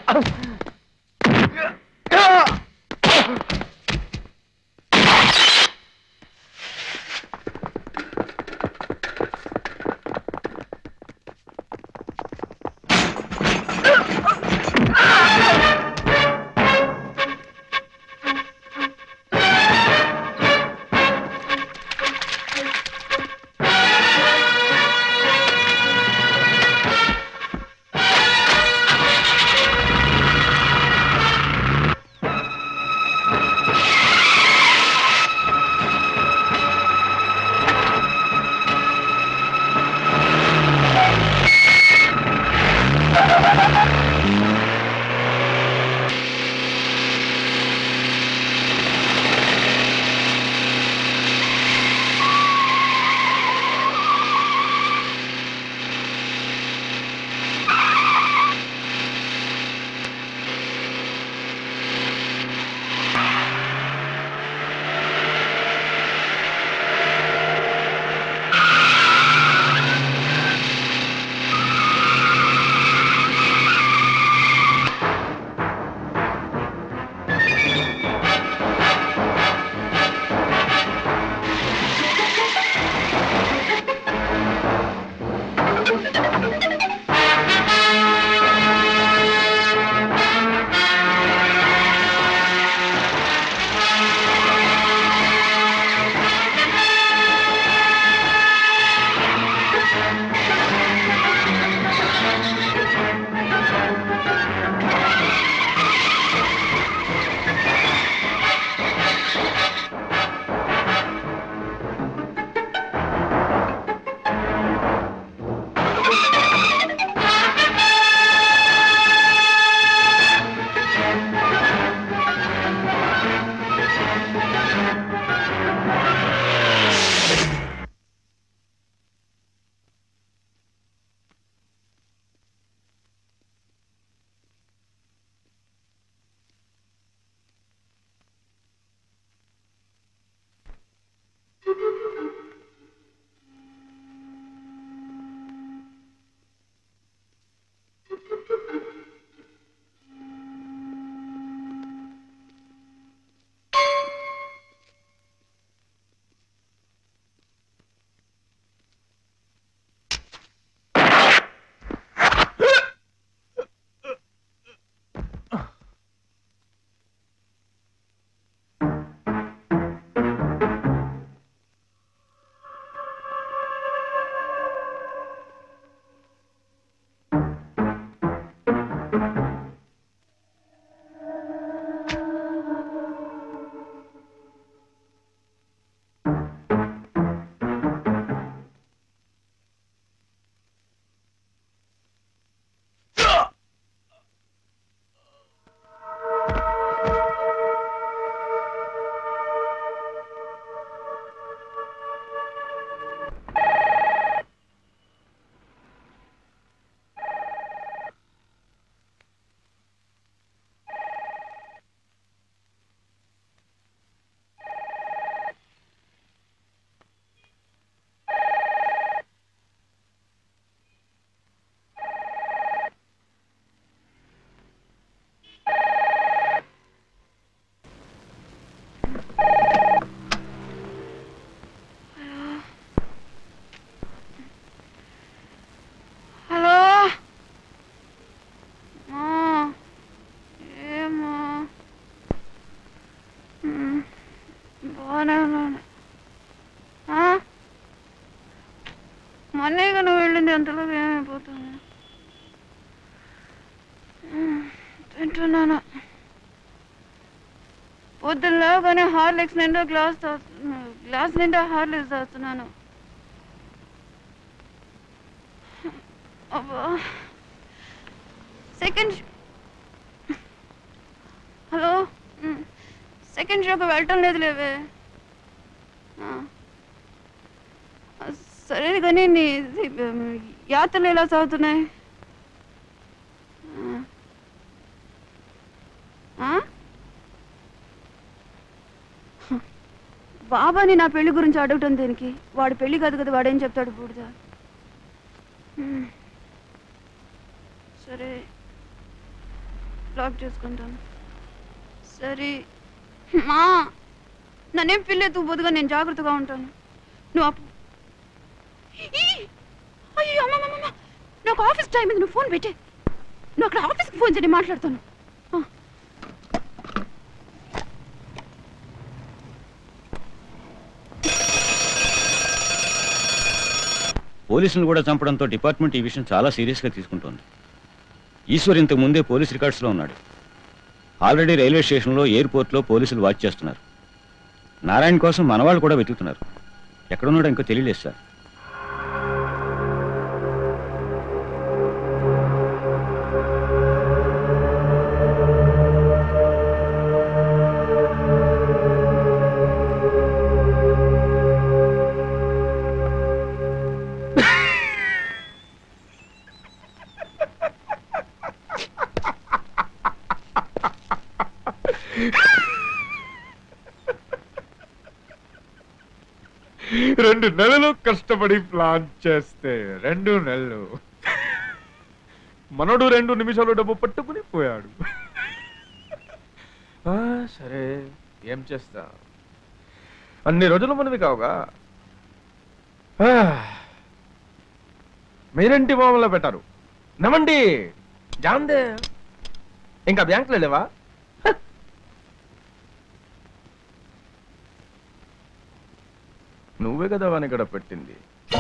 మొన్నేగా నువ్వు వెళ్ళింది, అంతలోకి ఏమైపోతుంది? తింటున్నాను. పొద్దున్నలో కానీ హార్లిక్స్ నిండా గ్లాస్ నిండా హార్లిక్స్ తాగుతున్నాను. అబ్బా, హలో, సెకండ్ షోకి వెళ్ళటం లేదు లేవే. సరే కానీ నీ యాత్రలు ఎలా సాగుతున్నాయి? బాబాని నా పెళ్లి గురించి అడగటం దేనికి? వాడు పెళ్లి కాదు కదా, వాడేం చెప్తాడు బూడిద. సరే లాక్ చేసుకుంటాను. సరే మా నన్నేం ఫీల్ అవుతూ బోదుగా నేను జాగ్రత్తగా ఉంటాను. నువ్వు అయ్యో అమ్మమ్మ, నాకు ఆఫీస్ టైం ఉంది, నువ్వు ఫోన్ పెట్టే. నువ్వు అక్కడ ఆఫీస్కి ఫోన్ చేయండి, మాట్లాడుతాను. పోలీసులను కూడా చంపడంతో డిపార్ట్మెంట్ ఈ విషయం చాలా సీరియస్గా తీసుకుంటోంది. ఈశ్వర్ ఇంతకు ముందే పోలీస్ రికార్డ్స్లో ఉన్నాడు. ఆల్రెడీ రైల్వే స్టేషన్లో, ఎయిర్పోర్ట్లో పోలీసులు వాచ్ చేస్తున్నారు. నారాయణ కోసం మనవాళ్ళు కూడా వెతుకుతున్నారు. ఎక్కడున్నాడో ఇంకా తెలియలేదు సార్. రెండు నెలలు కష్టపడి ప్లాన్ చేస్తే 2 నెలలు మనోడు 2 నిమిషాలు డబ్బు పట్టుకుని పోయాడు. సరే ఏం చేస్తా, అన్ని రోజులు మనవి కావుగా. మీరేంటి మామూలు పెట్టారు నమ్మండి జాందే. ఇంకా బ్యాంకులో లేవా? నువ్వే కదా వాని ఇక్కడ పెట్టింది.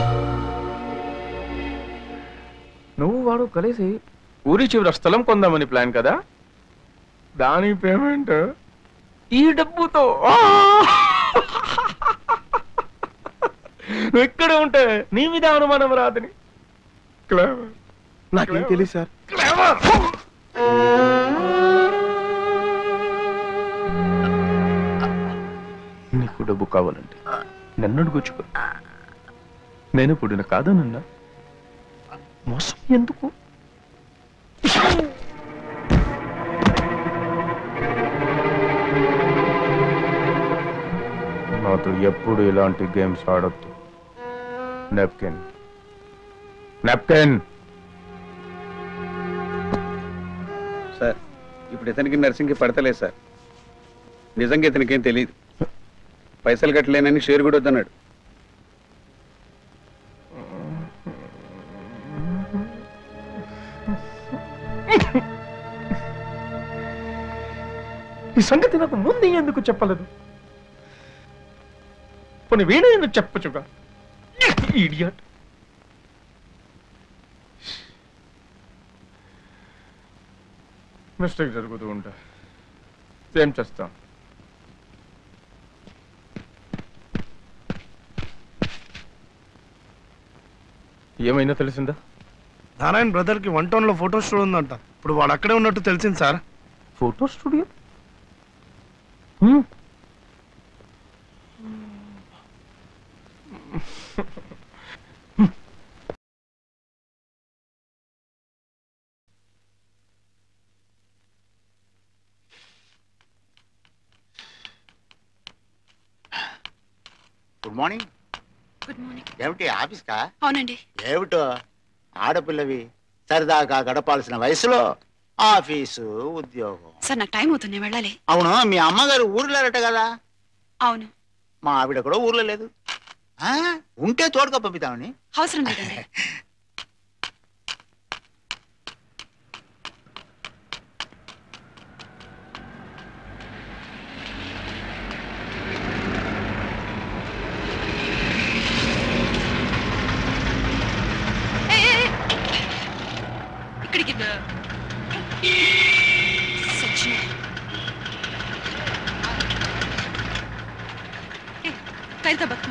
నువ్వు వాడు కలిసి ఊరి చివర స్థలం కొందామని ప్లాన్ కదా, దాని పేమెంట్ ఈ డబ్బుతో. నువ్వు ఇక్కడే ఉంటే నీ మీద అనుమానం రాదని. నాకేం తెలియదు సార్. నీకు డబ్బు కావాలంటే నన్ను అడుగుచ్చుకో. నేను ఇప్పుడు కాదనన్నా, మోసం ఎందుకు? నాతో ఎప్పుడు ఇలాంటి గేమ్స్ ఆడొద్దు. Napkin napkin. సార్ ఇప్పుడు ఇతనికి నర్సింగ్కి పడతలేదు సార్. నిజంగా ఇతనికేం తెలియదు. పైసలు కట్టలేనని షేర్ కూడా వద్దన్నాడు. ఈ సంగతి నాకు ముందు ఎందుకు చెప్పలేదు? కొన్ని వీణ ఎందుకు చెప్పచ్చుగా? ఇడియట్. మిస్టేక్ జరుగుతూ ఉంటా, ఏం చేస్తాం? ఏమైనా తెలిసిందా? నారాయణ బ్రదర్ కి 1 టౌన్ లో ఫోటో స్టూడియో ఉందంట. ఇప్పుడు వాడు అక్కడే ఉన్నట్టు తెలిసింది sir. Photo studio? Good morning. Good morning. ఏమిటి ఆఫీస్కా? అవునండి. ఏమిటో ఆడపిల్లవి సరదాగా గడపాల్సిన వయసులో ఆఫీసు ఉద్యోగం. సార్ నాకు టైం అవుతుంది, నేను వెళ్ళాలి. అవును, మీ అమ్మగారు ఊర్లేరట కదా? అవును. మా ఆవిడ కూడా ఊర్లో లేదు. ఉంటే తోడుగా పంపిద్దామని. అవసరం లేదండి. ఇక్కడికి కైతా బతుకు.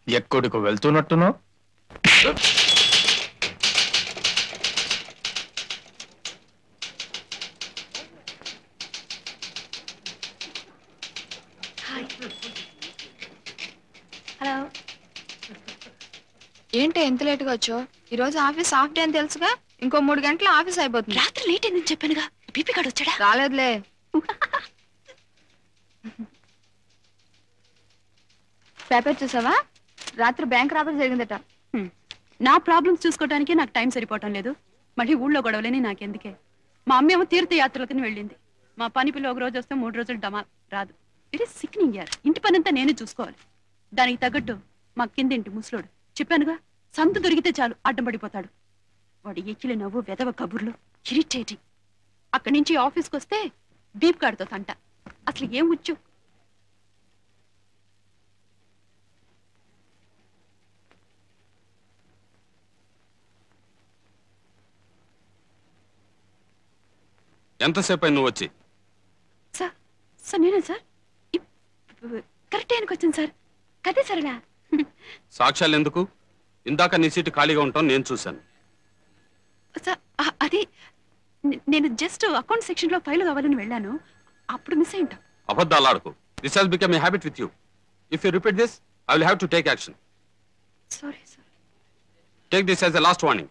ఎక్కడికి వెళ్తున్నట్టున్నావు? హలో, ఏంటి ఎంత లేట్గా వచ్చావు? ఈరోజు ఆఫీస్ హాఫ్ డే అని తెలుసుగా. ఇంకో 3 గంటలు ఆఫీస్ అయిపోతుంది. రాత్రి లేట్ అయిందని చెప్పానుగా. బీపీ కార్డు వచ్చాడా? రాలేదులే. పేపర్ చూసావా? రాత్రి బ్యాంక్ రాబడి జరిగిందట. నా ప్రాబ్లమ్స్ చూసుకోవడానికి నాకు టైం సరిపోవటం లేదు. మళ్ళీ ఊళ్ళో గొడవలేని నాకెందుకే. మా అమ్మేమో తీర్థయాత్రలకని వెళ్ళింది. మా పని పిల్ల ఒక రోజు వస్తే 3 రోజులు డమా రాదు. It is sickening year. ఇంటి పని అంతా నేనే చూసుకోవాలి. దానికి తగ్గట్టు మా కిందేంటి ముసలోడు. చెప్పానుగా, సంత దొరికితే చాలు అడ్డం పడిపోతాడు. వాడు ఎక్కిలి నవ్వు, వెదవ కబుర్లు, ఇరిటేటింగ్. అక్కడి నుంచి ఆఫీస్కి వస్తే బీప్ కాడుతో తంట. అసలు ఏం వచ్చు. ఎంతసేపు నువ్వు వచ్చి? సార్ సార్ నేనే సార్. కరెక్ట్ టైంకి వచ్చాను సార్. కదే సరేనా? సాక్ష్యాలు ఎందుకు? ఇందాక నీ సీటు ఖాళీగా ఉంటాం నేను చూశాను. సార్ అది నేను జస్ట్ అకౌంట్ సెక్షన్ లో ఫైల్ కావాలని వెళ్ళాను. అప్పుడు మిస్ అయి ఉంటాం. అబద్ధాలు ఆడకు. This has become a habit with you. If you repeat this I will have to take action. Sorry sir. Take this as a last warning.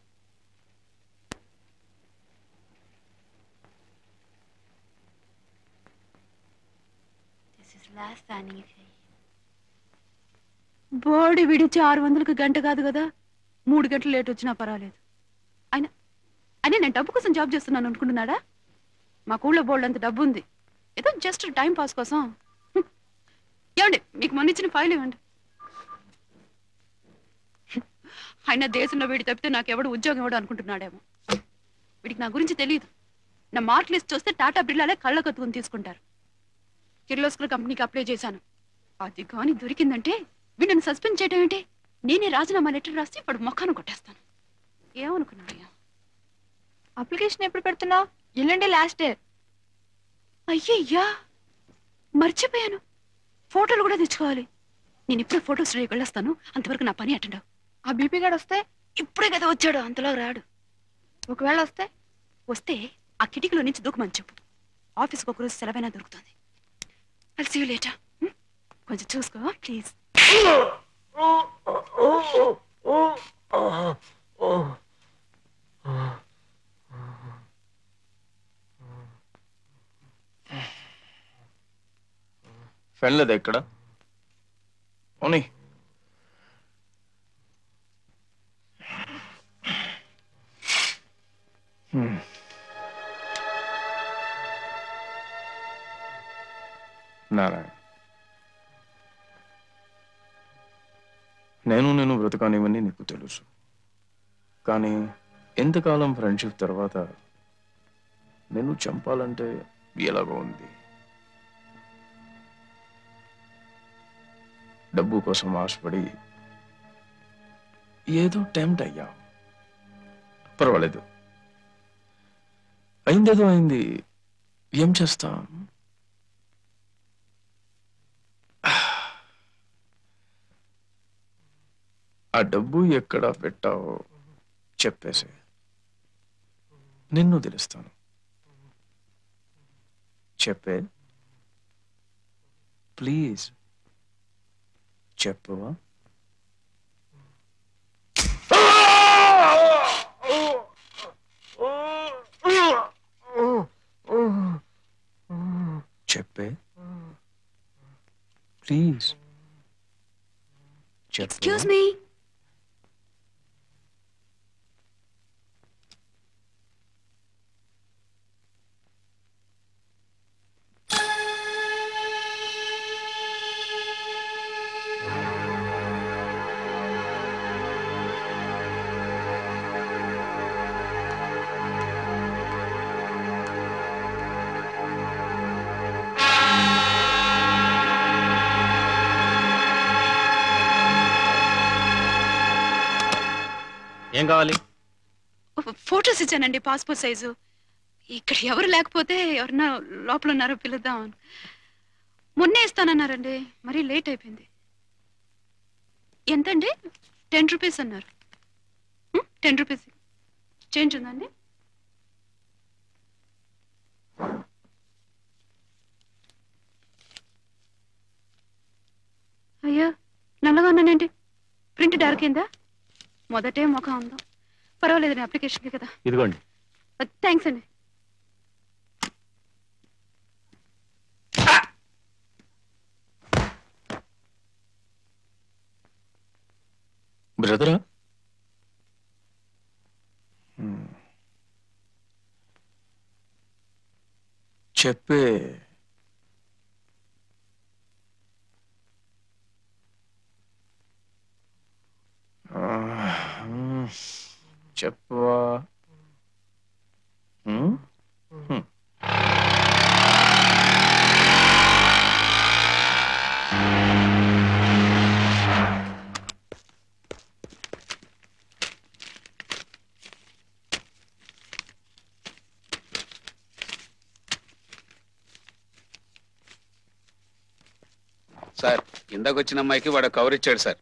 బోడి విడిచి 600కి గంట కాదు కదా. 3 గంటలు లేట్ వచ్చినా పర్వాలేదు. అయినా నేను డబ్బు కోసం జాబ్ చేస్తున్నాను అనుకుంటున్నాడా? మా ఊళ్ళో బోల్డ్ అంత డబ్బు ఉంది. ఏదో జస్ట్ టైం పాస్ కోసం. ఏమండి, మీకు మొన్న ఇచ్చిన ఫైల్ ఇవ్వండి. అయినా దేశంలో వీడి తప్పితే నాకెవడు ఉద్యోగం ఇవ్వడు అనుకుంటున్నాడేమో. వీడికి నా గురించి తెలియదు. నా మార్క్ లిస్ట్ చూస్తే టాటా బిర్లాలే కళ్ళ కత్తుకుని తీసుకుంటారు. కిర్లోస్కర్ కంపెనీకి అప్లై చేశాను. అది కానీ దొరికిందంటే వీడిని సస్పెండ్ చేయడం ఏంటి? నేనే రాజీనామా లెటర్ రాసి వాడు మొఖాను కొట్టేస్తాను. ఏమనుకున్నాడు? అప్లికేషన్ ఎప్పుడు పెడుతున్నావు? ఎల్లుండి లాస్ట్ డే. అయ్యయ్యా, మర్చిపోయాను. ఫోటోలు కూడా తెచ్చుకోవాలి. నేను ఇప్పుడే ఫోటో స్టూడియోకి వెళ్ళొస్తాను. అంతవరకు నా పని అటెండ్. ఆ బీపీ గాడు వస్తే ఇప్పుడే కదా వచ్చాడు, అంతలో రాడు. ఒకవేళ వస్తే ఆ కిటికీలో నుంచి దూకమని చెప్పు. ఆఫీస్కి ఒకరోజు సెలవైనా దొరుకుతుంది. I'll see you later. కొంచెం చూసుకో ప్లీజ్. ఫ్రెండ్ లేదా ఇక్కడ? ఓనీ నారాయణ, నేను బ్రతకానివన్నీ నీకు తెలుసు. కానీ ఎంతకాలం ఫ్రెండ్షిప్ తర్వాత నేను చంపాలంటే ఎలాగో ఉంది. డబ్బు కోసం ఆశపడి ఏదో టెంప్ట్ అయ్యా. పర్వాలేదు, అయిందేదో అయింది. ఏం చేస్తా? ఆ డబ్బు ఎక్కడ పెట్టావో చెప్పేసి నిన్ను తెలుస్తాను. చెప్పే ప్లీజ్, చెప్పవా? చెప్పే ప్లీజ్. Excuse me. ఏం కావాలి? ఫోటోస్ ఇచ్చానండి, పాస్పోర్ట్ సైజు. ఇక్కడ ఎవరు లేకపోతే ఎవరన్నా లోపల ఉన్నారో పిలుద్దాం. మొన్నే ఇస్తానన్నారండి, మరీ లేట్ అయిపోయింది. ఎంతండి? 10 రూపీస్ అన్నారు. 10 రూపీస్ చేంజ్ ఉందండి? అయ్యో నల్లగా ఉన్నానండి. ప్రింట్ డార్క్ అయిందా? మొదటే ముఖం ఉందా? పర్వాలేదండి, అప్లికేషన్కి కదా. ఇదిగోండి. థ్యాంక్స్ అండి. బ్రదరా చెప్పే చెప్పవా? సార్, ఇందాక వచ్చిన అమ్మాయికి వాడు కవర్ ఇచ్చాడు సార్.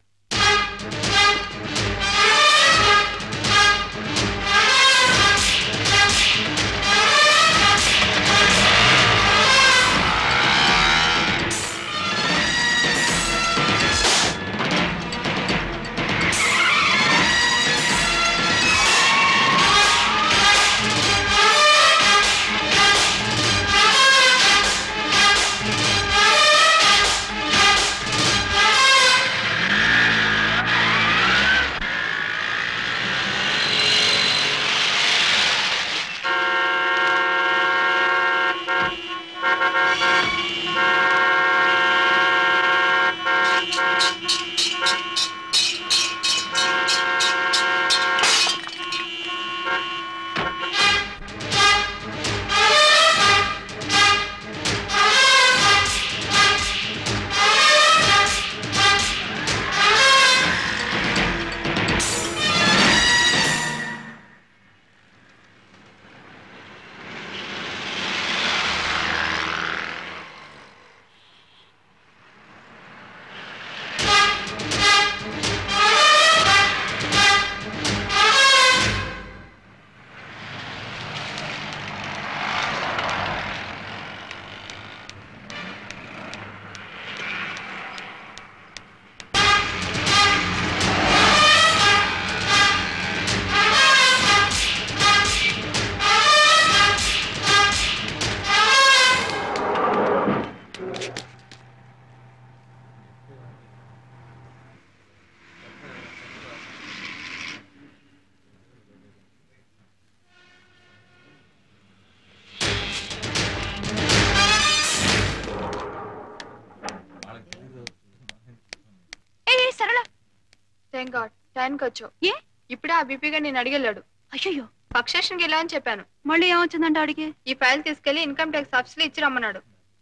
థ్యాంక్ గాడ్ టైంకి వచ్చావు. ఏ ఇప్పుడే ఆ బీపీగా నేను అడిగెళ్ళాడు. అయ్యో, పక్షేషన్కి వెళ్ళామని చెప్పాను. మళ్ళీ ఏమొచ్చిందంటే అడిగి ఈ ఫైల్ తీసుకెళ్లి ఇన్కమ్ ట్యాక్స్ ఆఫీస్ లో ఇచ్చి రమ్మన్నాడు.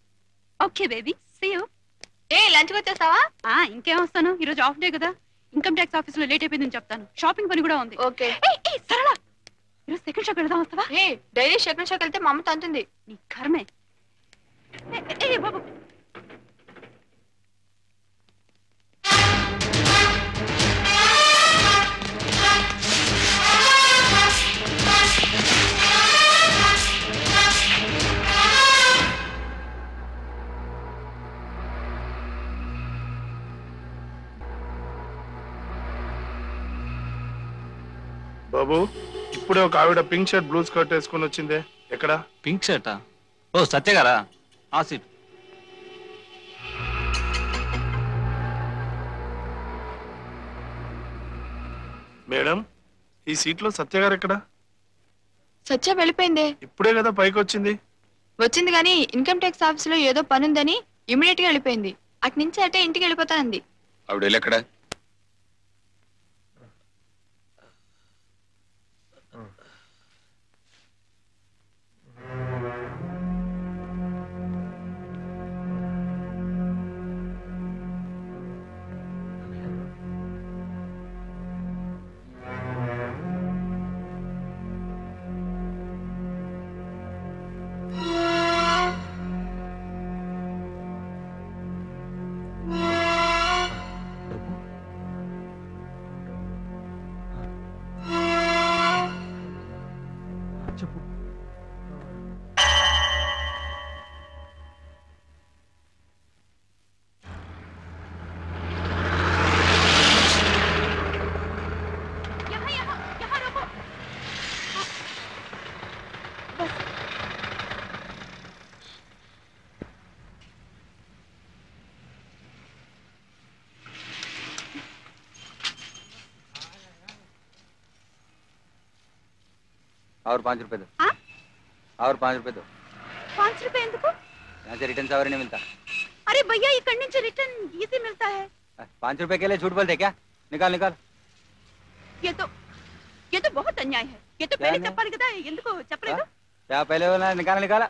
Okay baby, see you. ఏ లంచ్కి వచ్చేస్తావా? ఇంకేం వస్తాను, ఈ రోజు ఆఫ్ డే కదా. ఇన్కమ్ ట్యాక్స్ ఆఫీస్ లో లేట్ అయిపోయిందని చెప్తాను. షాపింగ్ పని కూడా ఉంది. ఓకే. సరళ, ఈరోజు సెకండ్ షాక్ వెళ్దాం, వస్తావా? ఏ డైలీ సెకండ్ షాక్ వెళ్తే మా అమ్మ తంతుంది. నీ కర్మే. బాబు, బాబు, ఇప్పుడే ఒక ఆవిడ పింక్ షర్ట్ బ్లూ స్కర్ట్ వేసుకుని వచ్చిందే, ఎక్కడ? పింక్ షర్టా? ఓ సత్య గారా? ఆ సీట్. మేడం, ఈ సీట్ లో సత్య గారు ఎక్కడ? సత్య వెళ్ళిపోయిందే. ఇప్పుడే కదా పైకి వచ్చింది. వచ్చింది కానీ ఇన్కమ్ ట్యాక్స్ ఆఫీస్ లో ఏదో పని ఉందని ఇమీడియట్ గా వెళ్ళిపోయింది. అటు నుంచి అటే ఇంటికి వెళ్ళిపోతానంది. ఆవిడ వెళ్ళి ఎక్కడ? और 5 रुपए दो। हाँ? और 5 रुपए दो। 5 रुपए ఎందుకు? यहाँ से रिटर्न सवारी नहीं मिलता। अरे भैया इక్కడి నుంచి रिटर्न इजी मिलता है। 5 रुपए के लिए झूठ बोलते क्या? निकाल निकाल। ये तो बहुत अन्याय है। ये तो पहले చెప్పాలి కదా ఎందుకు చెప్పలేదు? क्या पहले बोला निकाला निकाला?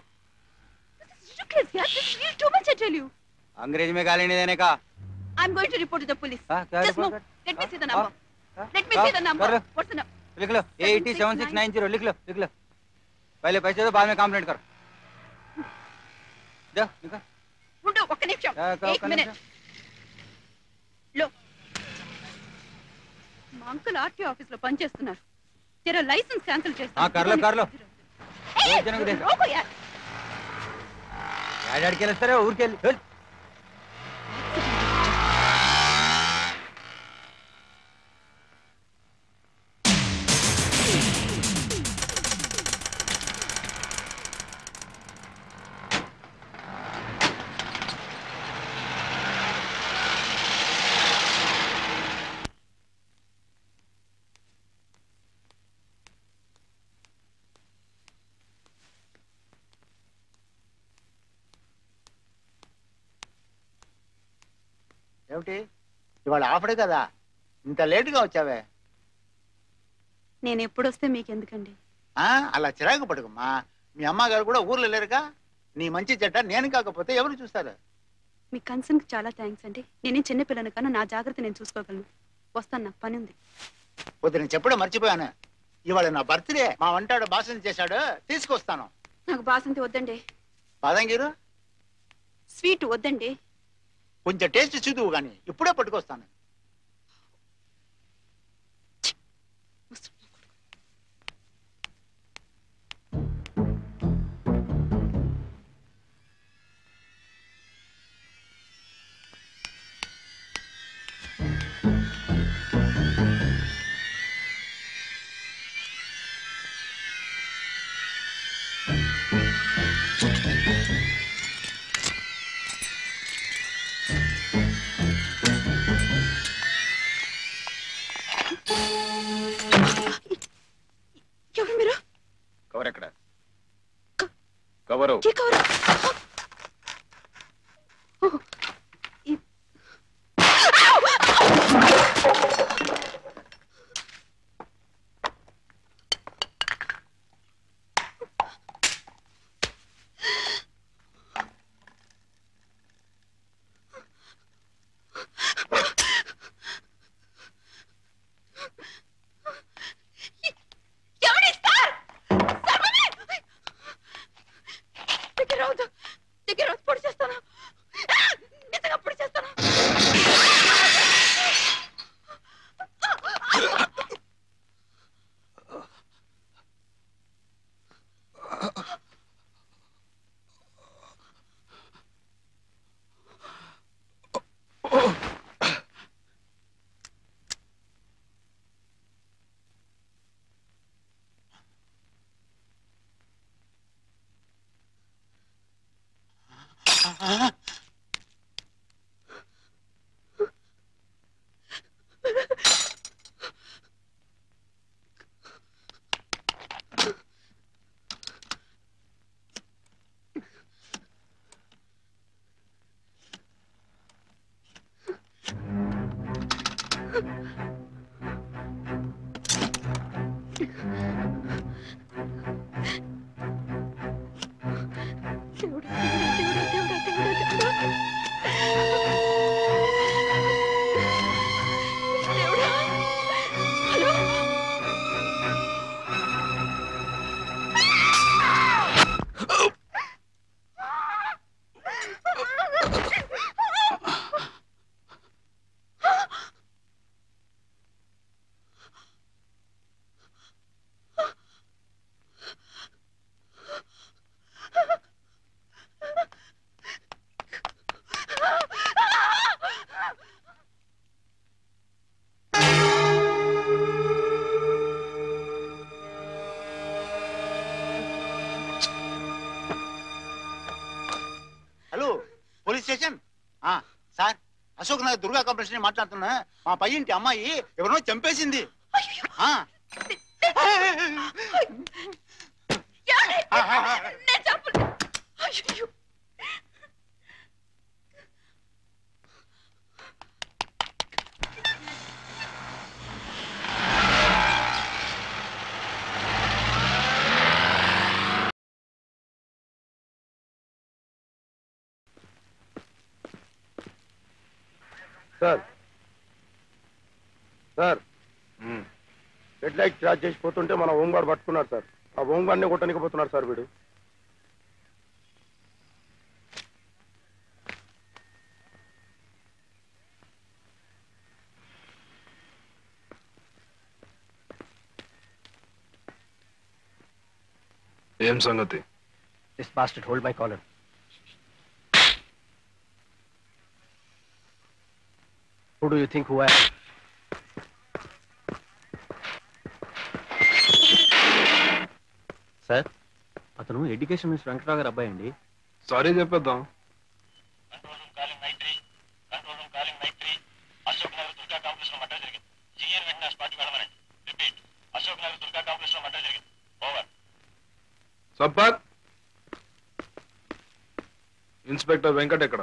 Too much I tell you. अंग्रेजी में गाली नहीं देने का। I'm going to report to the police. Just move. Let me see the number. Let me see the number. What's the number? लिख लो 807690 लिख लो लिख लो। पहले पैसे दो बाद में कंप्लेंट करो। दो निकाल। ఉండు ఒక్క నిమిషం. 1 minute. లో మా అంకుల్ ఆర్టీఓ ఆఫీస్ లో పని చేస్తున్నారు. तेरा లైసెన్స్ క్యాన్సిల్ చేస్తాను. हां कर लो। ए जनకు दे. रोको यार. यार के लेस्तारे ऊर के चल। ఏమిటి ఇవాళ ఆఫడే కదా ఇంత లేటుగా వచ్చావే? నేను ఎప్పుడు వస్తే మీకు ఎందుకండి? అలా చిరాకు పడుకమ్మా. మీ అమ్మగారు కూడా ఊర్లో లేరుగా. నీ మంచి చెడ్డ నేను కాకపోతే ఎవరు చూస్తారు? మీ కన్సర్న్ కి చాలా థ్యాంక్స్ అండి. నేనేం చిన్న పిల్లను కన్నా నా జాగ్రత్త నేను చూసుకోగలను. వస్తాను, నాకు పని ఉంది. వద్దు, నేను చెప్పడం మర్చిపోయాను. ఇవాళ నా బర్త్డే. మా వంటాడు బాసంతి చేశాడు, తీసుకొస్తాను. నాకు బాసంతి వద్దండి. బాదంగిరు స్వీట్ వద్దండి. కొంచెం టేస్ట్ చూదువు కానీ ఇప్పుడే పట్టుకొస్తాను. కవర్ ఎక్కడ? Cover sir, Ashok Nagar Durga complex మాట్లాడుతున్నా. మా పై ఇంటి అమ్మాయి ఎవరినో చంపేసింది. నేను చంపలేదు. అయ్యయ్యో. Sir sir red light cross చేసిపోతుంటే మన హోంగార్డ్ పట్టుకున్నారు సార్. ఆ హోంగార్డ్ని కొట్టనికపోతున్నారు సార్ వీడు. ఏం సంగతి? This bastard hold my collar. Who do you think who I am? Sir, అతను ఎడ్యుకేషన్ మినిస్టర్ వెంకటరావు గారు అబ్బాయి అండి. సారీ చెప్పేద్దాం. సబ్బాక్ ఇన్స్పెక్టర్ వెంకట్ ఎక్కడ?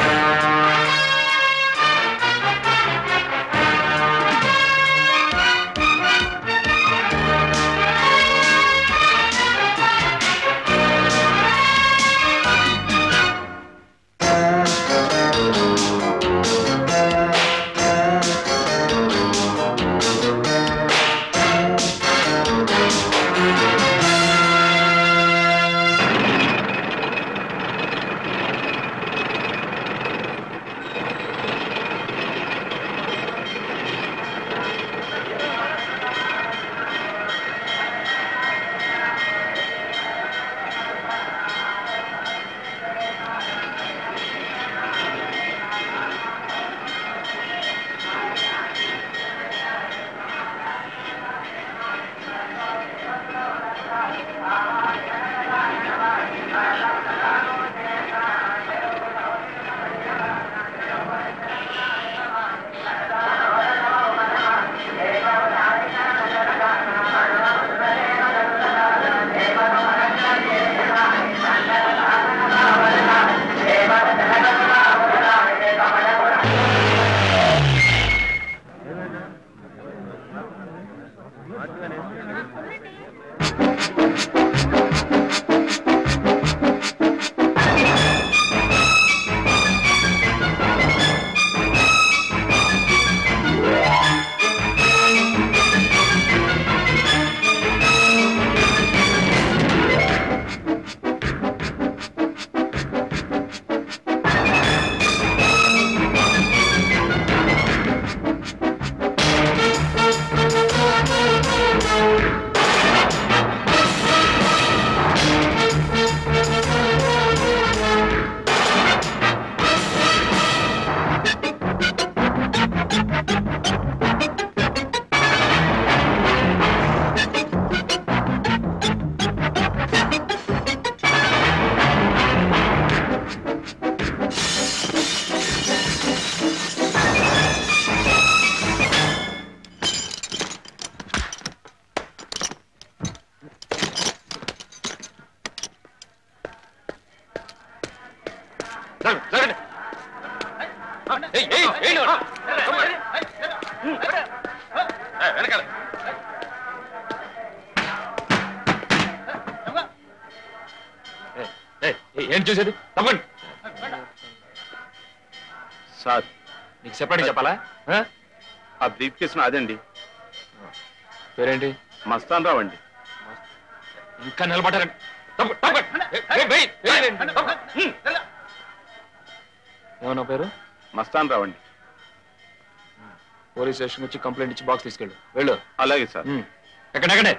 ఏం చూసేది? తప్పండి సార్. నీకు సెపరేట్గా చెప్పాలా? ఆ బ్రీఫ్ కేసు అదండి. పేరేంటి? మస్తాన్ రావు అండి. ఇంకా నిలబడ్డారండి. ఏమన్నా పేరు? మస్తాన్ రావు అండి. పోలీస్ స్టేషన్ వచ్చి కంప్లైంట్ ఇచ్చి బాక్స్ తీసుకెళ్ళు. వెళ్ళు. అలాగే సార్. ఎక్కడెక్కడే?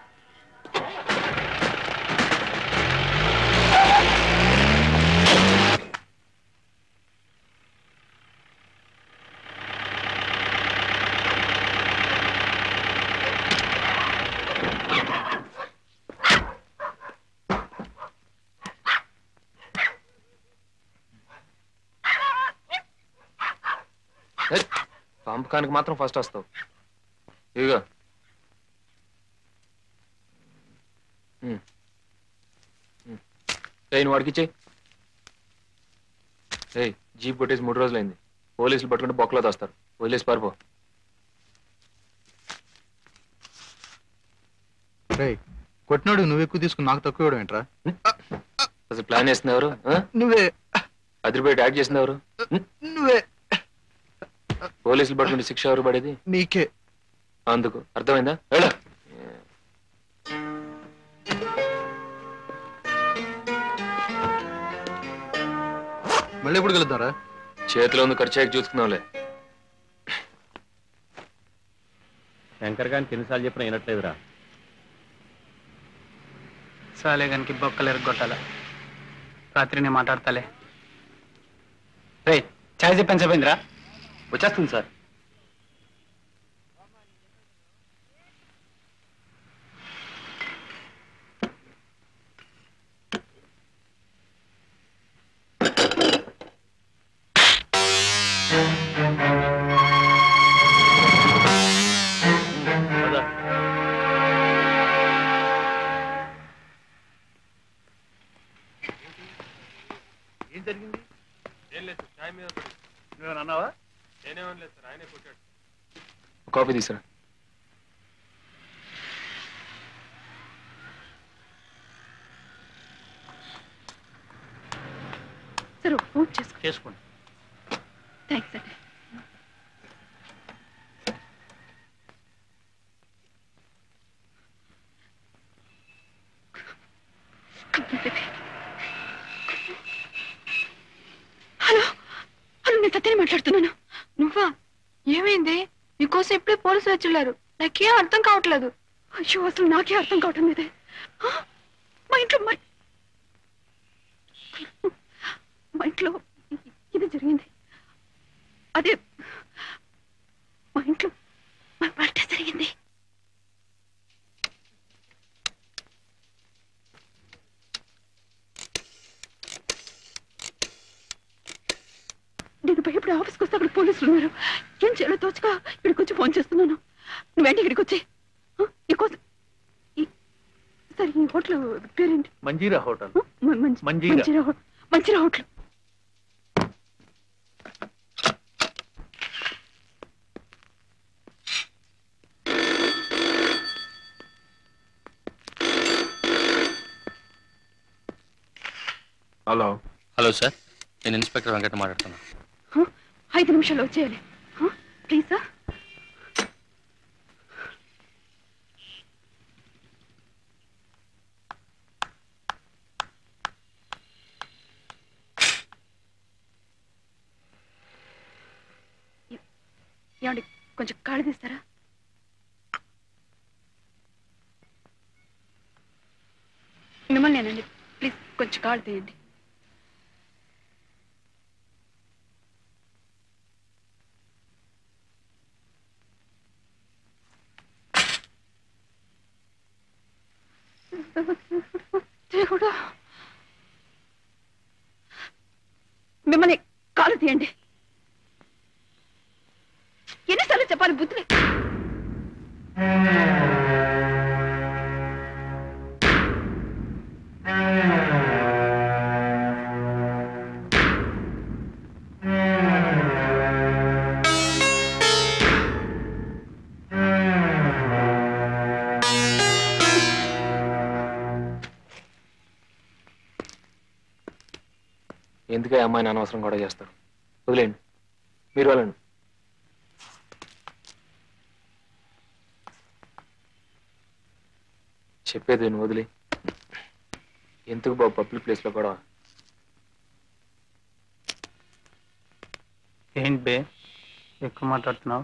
పంపకానికి మాత్రం ఫస్ట్ వస్తావు. ఇదిగో నువ్వు వాడికిచ్చే. జీప్ కొట్టేసి 3 రోజులైంది. పోలీసులు పట్టుకుంటే బొక్కలో దాస్తారు. వదిలేసి పారిపో. కొట్టినాడు నువ్వు ఎక్కువ తీసుకుని నాకు తక్కువ ఇవ్వడం ఏంట్రా? అసలు ప్లాన్ చేసింది ఎవరు? నువ్వే. అదిరిపోయి యాక్ట్ చేసింది ఎవరు? నువ్వే. పోలీసులు పట్టుకుంటే శిక్ష ఎవరు పడేది? నీకే. అందుకు అర్థమైందా? వెళ్ళ. మళ్ళీ ఎప్పుడు కలుద్దారా? చేతిలో ఉంది ఖర్చు చూసుకుందాంలే. శంకర్ గారికి ఎన్నిసార్లు చెప్పినా వినట్లేదురా. సాలే గనికి బొక్కలు ఎరగొట్టాల. రాత్రి నేను మాట్లాడతాలే. రే ఛాయ్ చెప్పాను చెప్పిందిరా. వచ్చేస్తుంది సార్. ఏం జరిగింది? ఏం లేదు సార్, ఛాయ్ మీద పడి. నువ్వేమన్నా అన్నావా? నేనేమనలేదు సార్, ఆయనే కొట్టాడు. కాఫీ తీసురా. సరే పూజ చేసుకోండి. థ్యాంక్స్ అండి. హలో హలో, నేను సత్యని మాట్లాడుతున్నాను. నువ్వా? ఏమైంది? నీకోసం ఇప్పుడే పోలీసులు వచ్చున్నారు. నాకేం అర్థం కావట్లేదు. అయ్యో, అసలు నాకే అర్థం కావటం లేదే. మా ఇంట్లో ఇది జరిగింది. అదే మా ఇంట్లో బర్త్డే జరిగింది. నేను భయపడి ఆఫీస్కి వస్తే అక్కడ పోలీసులు ఉన్నారు. ఏం చేయాలో తోచక ఇక్కడికి వచ్చి ఫోన్ చేస్తున్నాను. నువ్వు వెంటనే ఇక్కడికి వచ్చి నీకోసం. సరే, ఈ హోటల్ పేరేంటి? Manjira hotel. Manjira hotel. Hello. Hello sir, నేను ఇన్స్పెక్టర్ వెంకట మాట్లాడుతున్నా. 5 నిమిషాల్లో వచ్చేయాలి ప్లీజ్ సార్. ఏమండి, కొంచెం కాళ్ళు తీస్తారా? మిమ్మల్ని నేనండి, ప్లీజ్ కొంచెం కాళ్ళు తీయండి. దేవుడా, మిమ్మల్ని కాలు తీయండి. ఎన్నిసార్లు చెప్పాలి బుద్ధి? ఎందుకే అమ్మాయిని అనవసరం కూడా చేస్తారు? వదిలేండి, మీరు వెళ్ళండి. చెప్పేది నువ్వు వదిలే. ఎందుకు బాబు పబ్లిక్ ప్లేస్ లో కూడా? ఏంటి బే ఎక్కువ మాట్లాడుతున్నావు?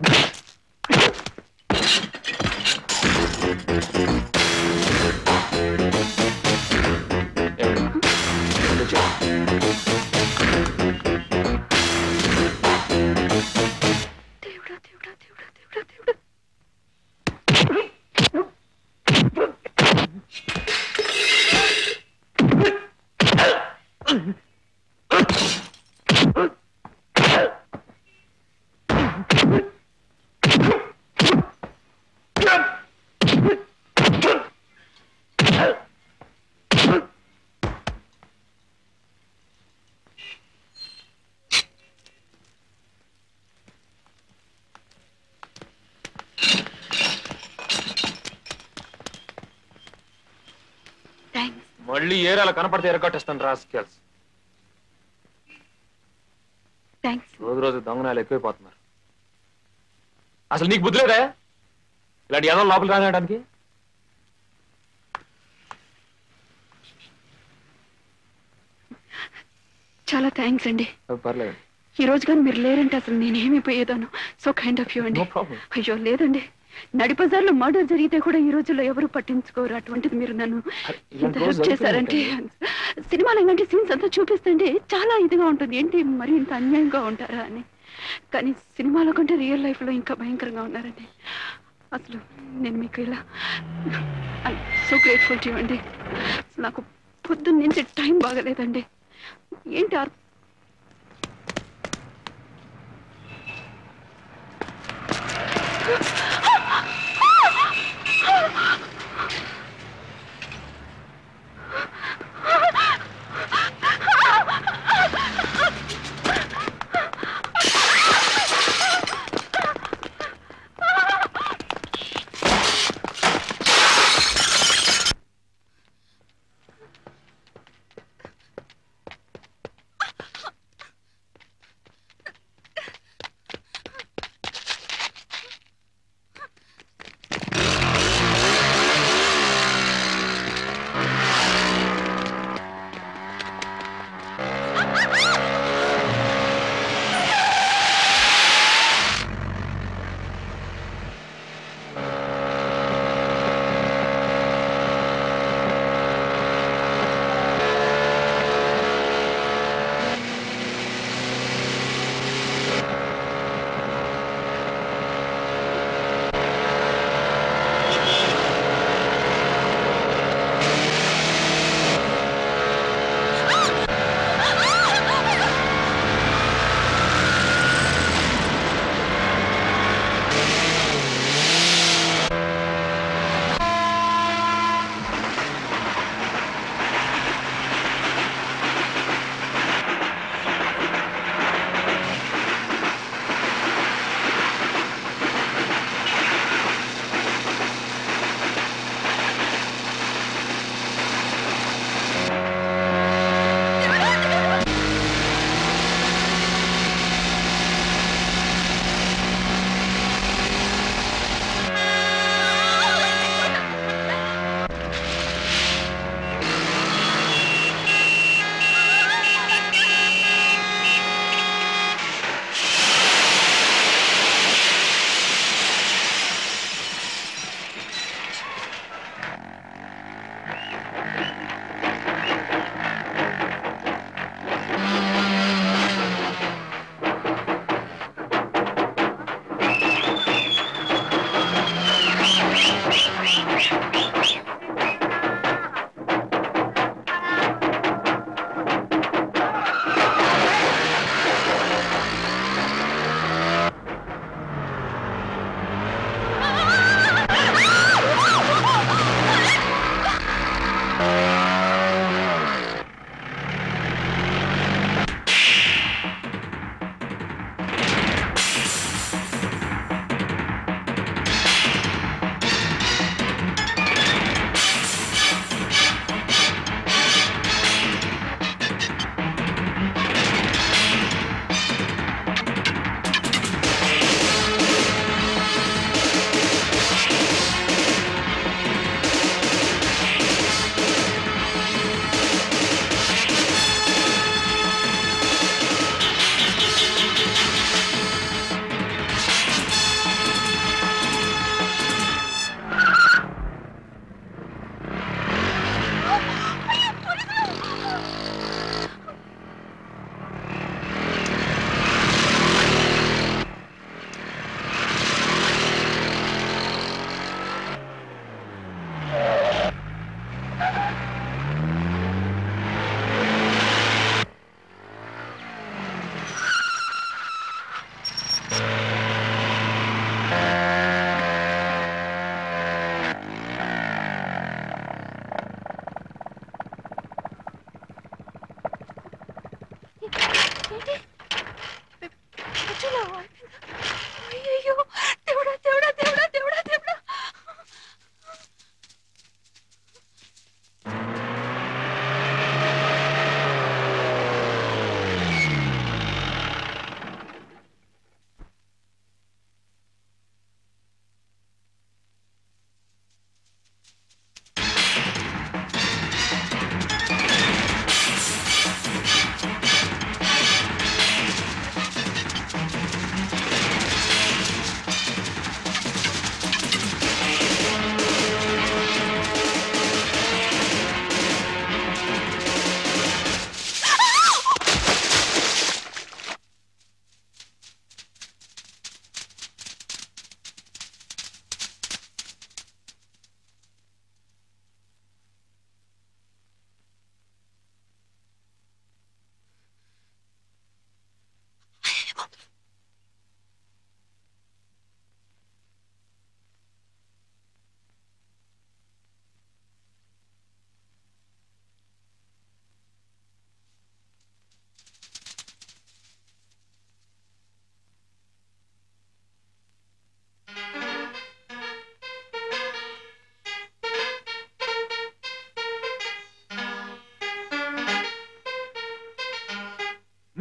మళ్ళీ ఏరియాలో కనపడితే ఎరగొట్టేస్తాను రాస్కెల్స్. రోజు రోజు దొంగనాలు ఎక్కువైపోతున్నారు. అసలు నీకు బుద్ధి లేదా ఇలాంటి ఏదో లోపలికి రానియడానికి? చాలా థ్యాంక్స్ అండి. పర్లేదు. ఈ రోజు కానీ మీరు లేరంటే అసలు నేనేమైపోయేదాను. సో కైండ్ ఆఫ్ యూ అండి. అయ్యో లేదండి, నడిపజార్లో మర్డర్ జరిగితే కూడా ఈ రోజుల్లో ఎవరు పట్టించుకోరు. అటువంటిది మీరు నన్ను ఇంత హెల్ప్ చేశారంటే. సినిమాలో ఏంటంటే సీన్స్ అంతా చూపిస్తుంటే చాలా ఇదిగా ఉంటుంది. ఏంటి మరి ఇంత అన్యాయంగా ఉంటారా అని. కానీ సినిమాలో కంటే రియల్ లైఫ్లో ఇంకా భయంకరంగా ఉన్నారండి. అసలు నేను మీకు ఇలా సో గ్రేట్ఫుల్ టు యూ అండి. నాకు పొద్దున్న నుంచి టైం బాగలేదండి. ఏంటి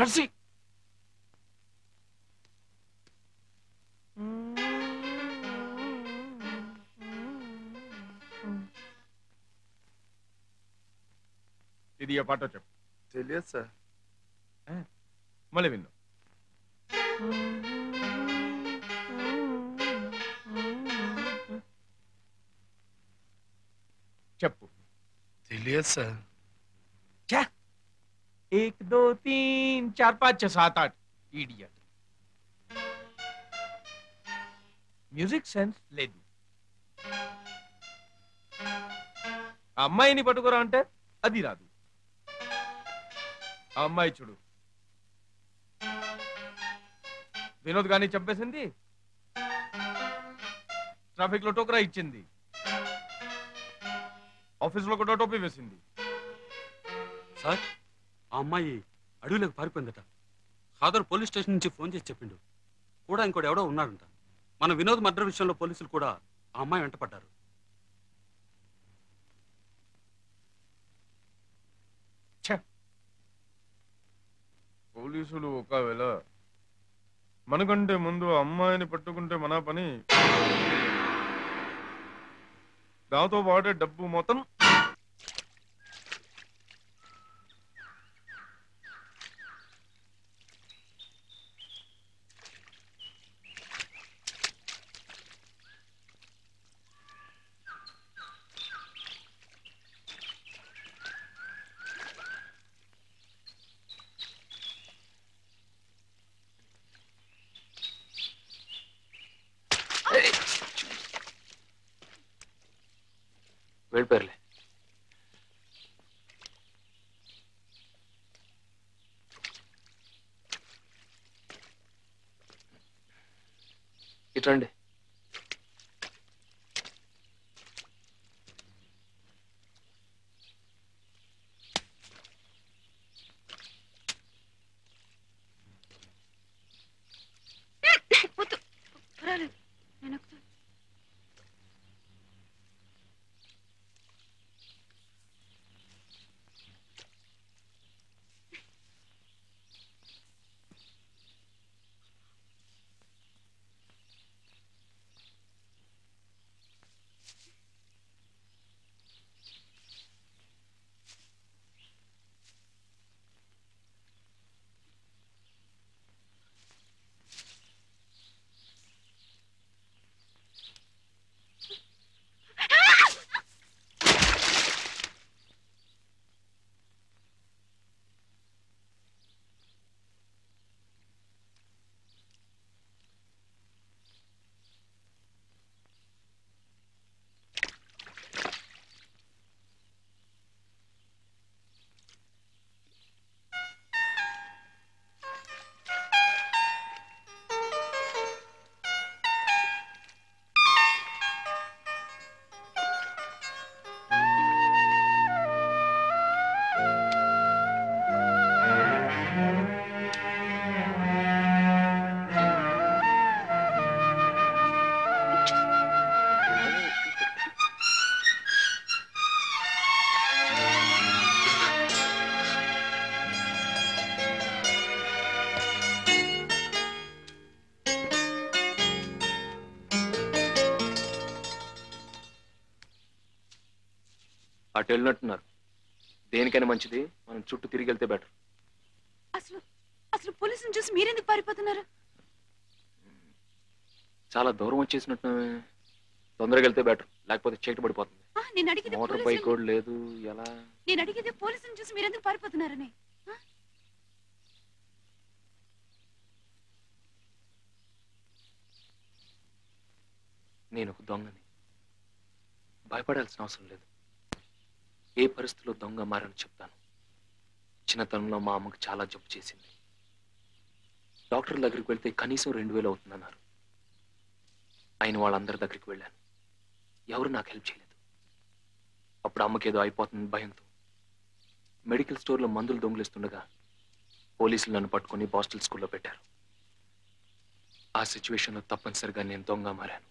నర్సి ఇది ఏ పాటో చెప్పు. తెలియదు సార్. మళ్ళీ విన్ను. చెప్పు. తెలియదు సార్. 1 2 3 4 5 6 7 8 ఇడియట్. మ్యూజిక్ సెన్స్ లేదు. ఆ అమ్మాయిని పట్టుకోరా అంటే అది రాదు. ఆ అమ్మాయి చూడు, వినోద్ గాని చంపేసింది, ట్రాఫిక్ లో టోకరా ఇచ్చింది, ఆఫీస్ లో కూడా టోపీ వేసింది. సార్, ఆ అమ్మాయి అడవిలోకి పారిపోయిందట. ఫాదర్ పోలీస్ స్టేషన్ నుంచి ఫోన్ చేసి చెప్పిండు. కూడా ఇంకోటి ఎవడో ఉన్నాడంట. మన వినోద్ మర్డర్ విషయంలో పోలీసులు కూడా ఆ అమ్మాయి వెంట పడ్డారు. పోలీసులు ఒకవేళ మనకంటే ముందు అమ్మాయిని పట్టుకుంటే మన పని, దాంతో వాడే డబ్బు మొత్తం వెళ్ళిపోయారులే. ఇట్రండి. అటు వెళ్ళినట్టున్నారు. దేనికైనా మంచిది మనం చుట్టూ తిరిగి వెళ్తే బెటర్. అసలు అసలు పోలీసుని చూసి మీరెందుకు పారిపోతున్నారు? చాలా దూరం వచ్చేసినట్టు. తొందరగా వెళ్తే బెటర్, లేకపోతే చీకటి పడిపోతుంది. నేను అడిగితే మోటార్ బైక్ కూడా లేదు. ఎలా? నేను అడిగితే పోలీసుని చూసి మీరెందుకు పారిపోతున్నారని. నేను ఒక దొంగని. భయపడాల్సిన అవసరం లేదు. ఏ పరిస్థితిలో దొంగ మారని చెప్తాను. చిన్నతనంలో మా అమ్మకి చాలా జబ్బు చేసింది. డాక్టర్ దగ్గరికి వెళ్తే కనీసం 2000 అవుతుందన్నారు. అయిన వాళ్ళందరి దగ్గరికి వెళ్ళాను. ఎవరు నాకు హెల్ప్ చేయలేదు. అప్పుడు అమ్మకి ఏదో అయిపోతుంది భయంతో మెడికల్ స్టోర్లో మందులు దొంగిలిస్తుండగా పోలీసులు నన్ను పట్టుకొని బాస్టల్ స్కూల్లో పెట్టారు. ఆ సిచ్యువేషన్లో తప్పనిసరిగా నేను దొంగ మారాను.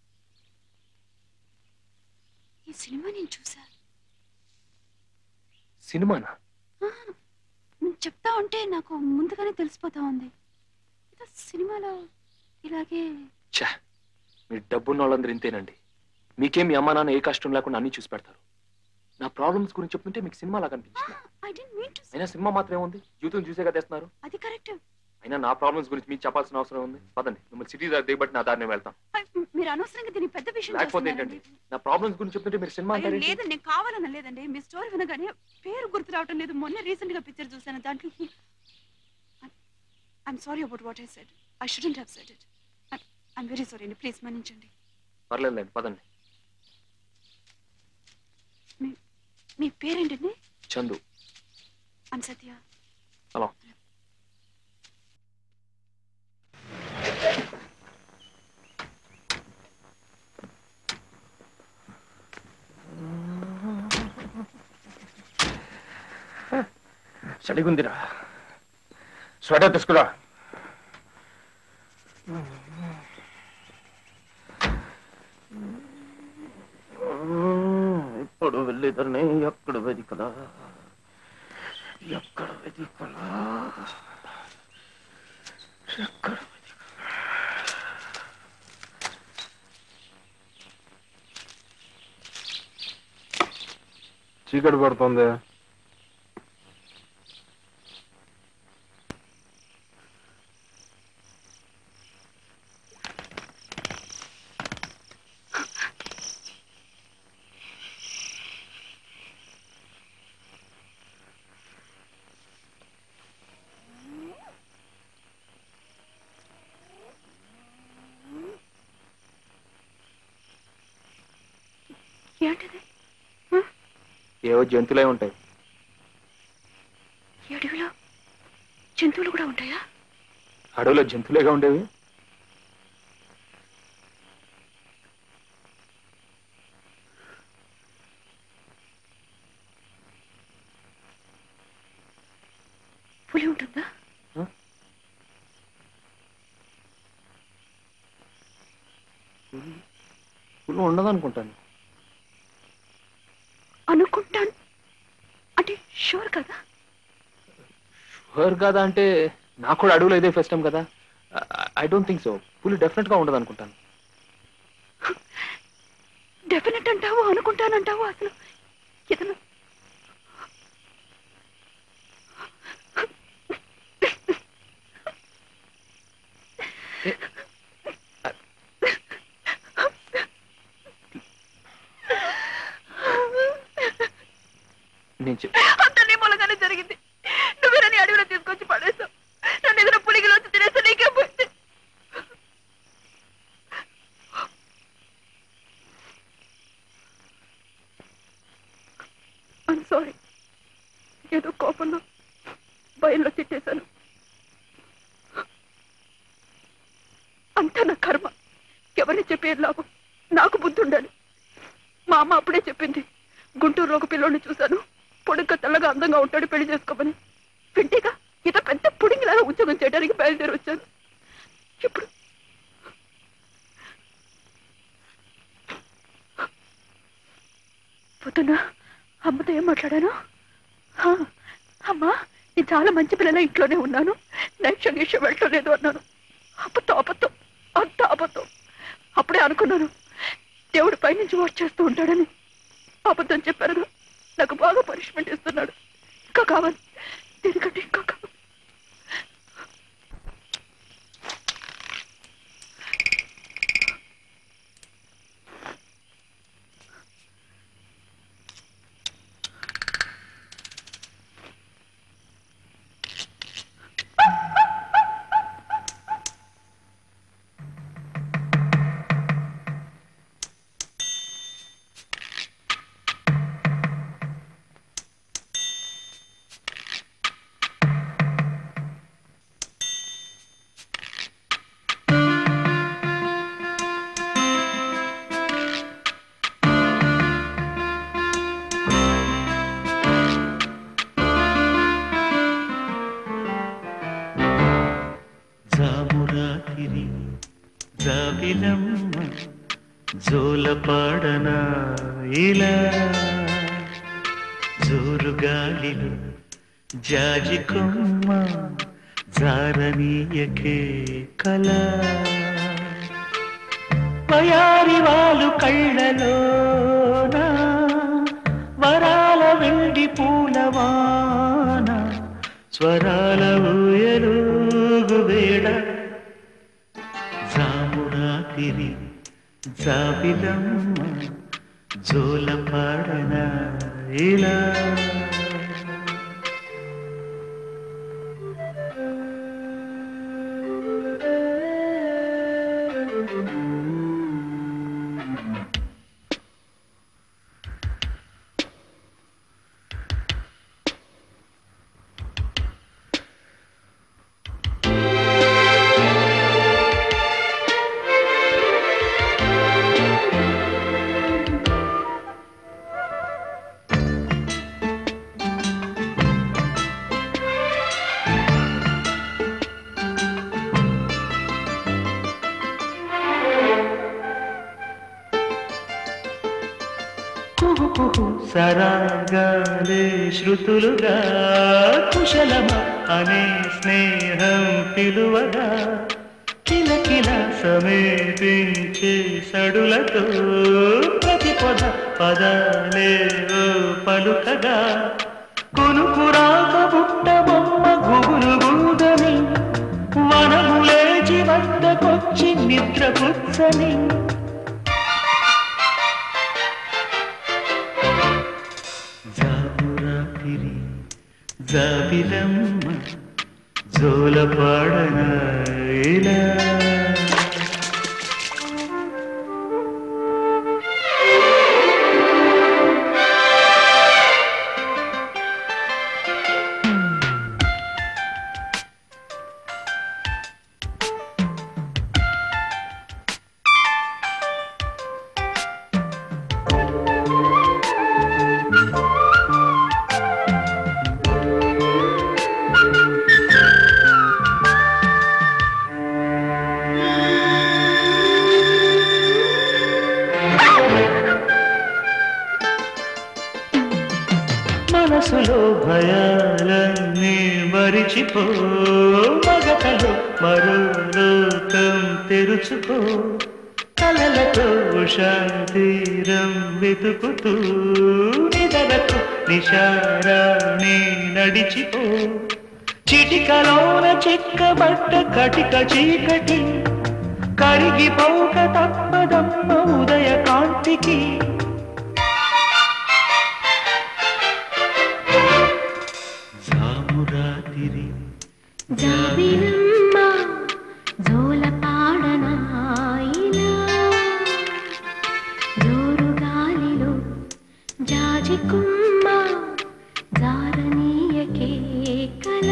ఈ సినిమా నేను చూసా. సినిమానా? నువ్వు చెప్తా ఉంటే నాకు ముందుగానే తెలిసిపోతా ఉంది. సినిమాలో ఇలాగే. మీరు డబ్బున్న వాళ్ళందరూ ఇంతేనండి. మీకేం మీ అమ్మా నాన్న ఏ కష్టం లేకుండా అన్ని చూసి పెడతారు. నా ప్రాబ్లమ్స్ గురించి చెప్తుంటే మీకు సినిమా లాగా అనిపించింది. అయినా సినిమా మాత్రమే ఉంది, జీవితం చూసే కదా తెస్తున్నారు. అది కరెక్ట్. అయినా నా ప్రాబ్లమ్స్ గురించి మీకు చెప్పాల్సిన అవసరం ఉంది. పదండి, మిమ్మల్ని సిటీ దిగబట్టి నా దారిని వెళ్తాం. మీరు అనవసరంగా దీన్ని పెద్ద విషయం లేకపోతే ఏంటండి, నా ప్రాబ్లమ్స్ గురించి చెప్తుంటే మీరు సినిమా అంటారు. లేదండి, నేను కావాలన్నా లేదండి. మీ స్టోరీ వినగానే పేరు గుర్తు రావటం లేదు. మొన్న రీసెంట్ గా పిక్చర్ చూసాను, దాంట్లో I'm sorry about what I said. I shouldn't have said it. I'm very sorry అండి, ప్లీజ్ మన్నించండి. పర్లేదండి, పదండి. మీ పేరేంటండి? చందు. ఐఎమ్ సత్య. హలో. చలిగుందిరా, స్వెటర్ తీసుకురా. ఇప్పుడు వెళ్ళేదాన్ని ఎక్కడ వెదికలా, ఎక్కడ వెదికలా, ఎక్కడ వెదికలా. చీకటి పడుతుంది. ఏంటది? ఏవో జంతువులే ఉంటాయి. అడవిలో జంతువులు కూడా ఉంటాయా? అడవిలో జంతువులేగా ఉండేవి. పులి ఉంటుందా? పులి ఉండదనుకుంటాను. అనుకుంటాను అంటే షూర్ కదా? షూర్ కదా అంటే నాకు కూడా అడవులో ఇదే ఫస్ట్ టైం కదా. I don't think so. పులి డెఫినెట్ గా ఉండదు అనుకుంటాను. డెఫినెట్ అంటావు, అనుకుంటానంటావు, అసలు ఏదైనా అంత నీ మూలంగానే జరిగింది. నువ్వేనా నీ అడవిలో తీసుకొచ్చి పడేస్తావు. నన్ను ఏదైనా పులిగిలో వచ్చి తినేస్తే నీకే పోయింది. I'm sorry. ఏదో కోపంలో భయంలో తిట్టేశాను. అంతా నా కర్మ. ఎవరిని చెప్పేది లాభం? నాకు బుద్ధి ఉండాలి. మా అమ్మ అప్పుడే చెప్పింది, గుంటూరులో ఒక పిల్లోని చూశాను, పొడుగ్గా తెల్లగా అందంగా ఉంటాడు, పెళ్లి చేసుకోమని. వింటేగా ఇత పెద్ద పుడింగిలాగా ఉద్యోగం చేయడానికి బయలుదేరి వచ్చాను. ఇప్పుడు పొద్దున్న అమ్మతో ఏం మాట్లాడాను? అమ్మా, నేను చాలా మంచి పిల్లల ఇంట్లోనే ఉన్నాను, నైట్ షంగేషం వెళ్ళలేదు అన్నాను. అబద్ధం, అంత అబద్ధం. అప్పుడే అనుకున్నాను దేవుడు పైనుంచి వాచ్ చేస్తూ ఉంటాడని. అబద్ధం చెప్పారు, నాకు బాగా పనిష్మెంట్ ఇస్తున్నాడు. ఇంకా కావాలి, దీనికంటే ఇంకా కావాలి. జోలపాడనా ఇలా జోరు జోరుగాలిలో జాజి కొమ్మ జారనీయకే కళ వయారి వాళ్ళు కళ్ళలోన వరాల వెండి పూలవాన స్వరాల ఊయలుగు వేళ జామురాతిరి జాబిలమ్మ జోల పాడన ఇలా సరాగాలే శృతులుగా కుశలమ అనే స్నేహం పిలువగా కిలకిల సమేపించే సడులతో ప్రతి పద పదాలే పలుకగా కొనుకురాక బుట్ట బొమ్మ గుబులు బూదని వనములేచి వద్దకొచ్చి నిద్ర పుచ్చని జాబిలమ్మ జోల పాడన ఇలా మనసులో భయాలన్నీ మరిచిపో మగతలో మరో లోకం తెరుచుకో కలలతో శాంతిరం వెతుకుతూ నిదలకు నిశారాణి నడిచిపో చిటికలోన చిక్కబట్ట కటిక చీకటి కరిగిపోక తప్పదమ్మ ఉదయ కాంతికి జాబిలమ్మ జోల పాడన ఇలా జోరు గాలిలో జాజి కుమ్మ జారనీయకే కళ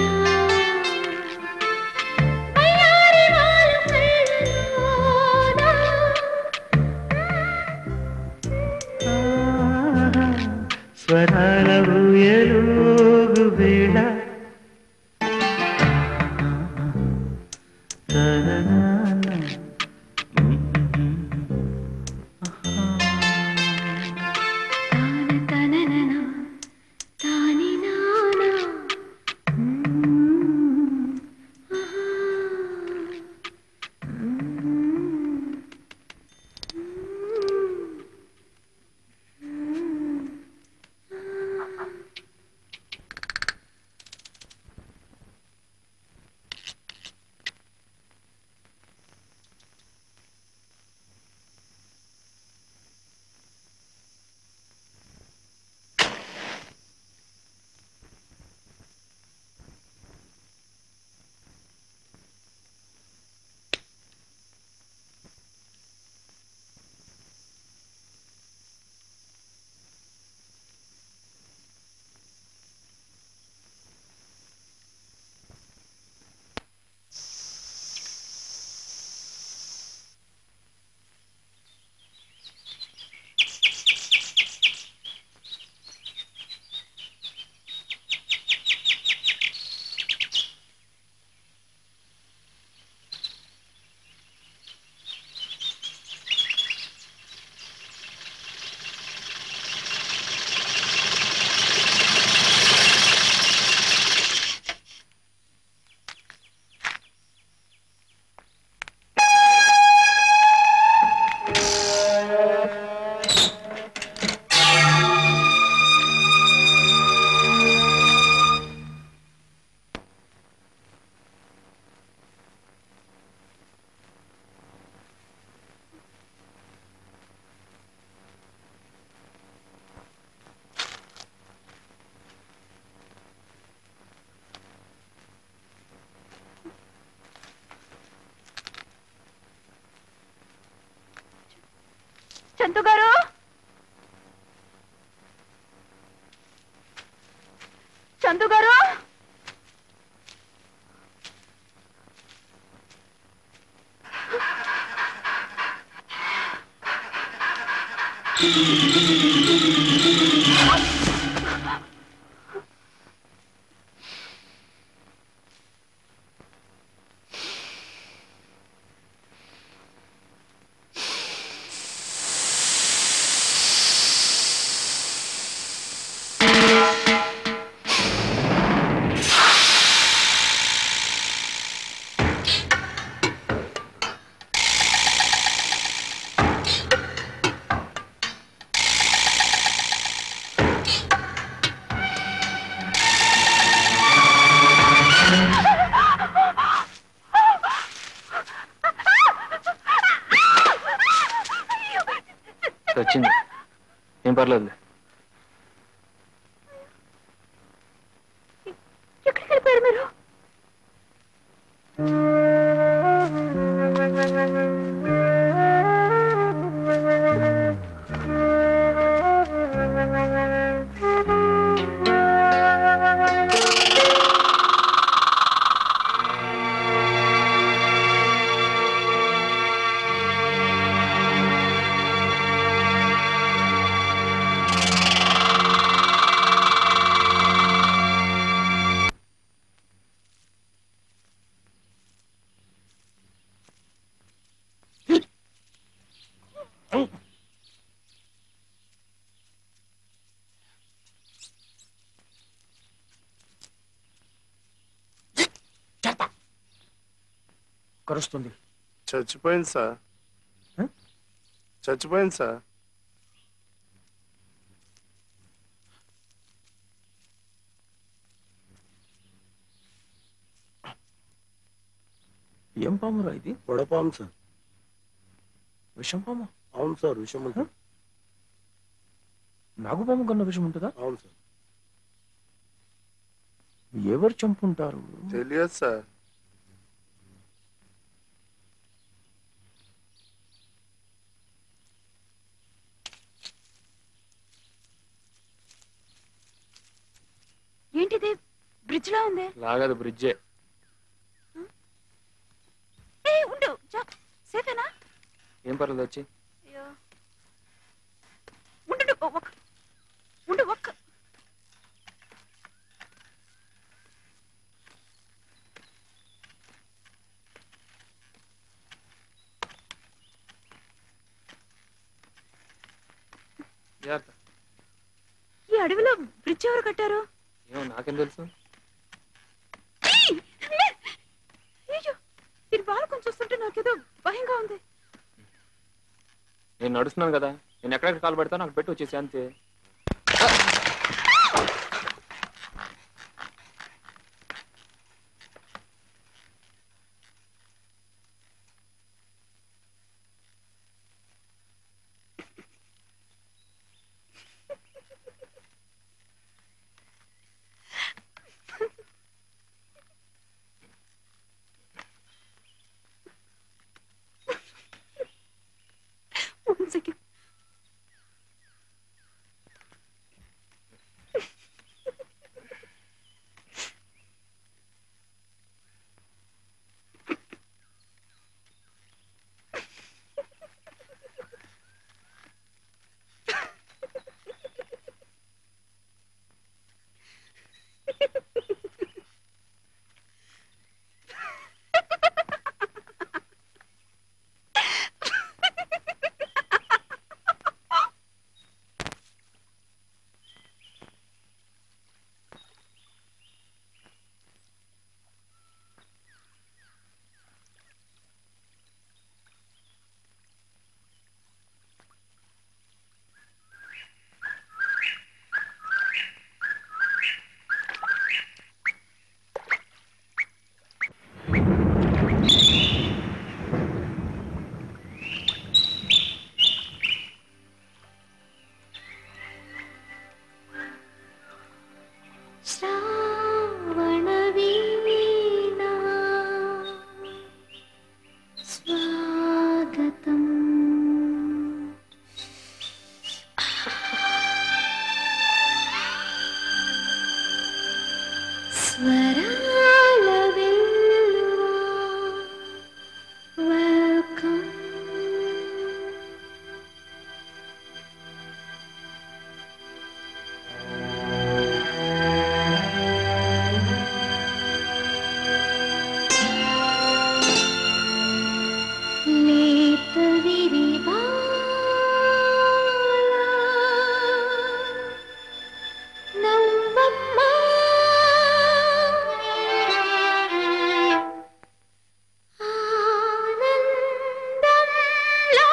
వయ్యారి వాళ్ళు కళ్ళలోన స్వరాల ఊయలుగు వేళ చందు గారు, చందు గారు, వచ్చింది, ఏం పర్లేదు. ఎక్కడికి వెళ్ళిపోయారు మీరు? కరుస్తుంది. చచ్చిపోయింది సార్, చచ్చిపోయింది సార్. ఏం పామురా ఇది? వడపాము సార్. విషం పాము? అవును సార్, విషం ఉంటుంది. నాగుపాము కన్నా విషం ఉంటుందా? అవును సార్. ఎవరు చంపుంటారు? తెలియదు సార్. ఏంటిది? బ్రిడ్జ్ లా ఉంది. లాగదు, బ్రిడ్జే. ఉండు, సేఫేనా? ఏం పర్లేదు, వచ్చి ఉండు ఉండు ఒక్క ఈ అడవిలో బ్రిడ్జ్ ఎవరు కట్టారు? ఏమో నాకేం తెలుసు. అయ్యో, దీని బాలకం చూస్తుంటే నాకేదో భయంగా ఉంది. నేను నడుస్తున్నాను కదా, నేను ఎక్కడెక్కడ కాలు పెడతాను అక్కడ పెట్టి వచ్చేసి అంతే. One second. స్వరాల వెల్లువా వెల్కమ్ లేత విరివా నవ్వమ్మా ఆనందంలో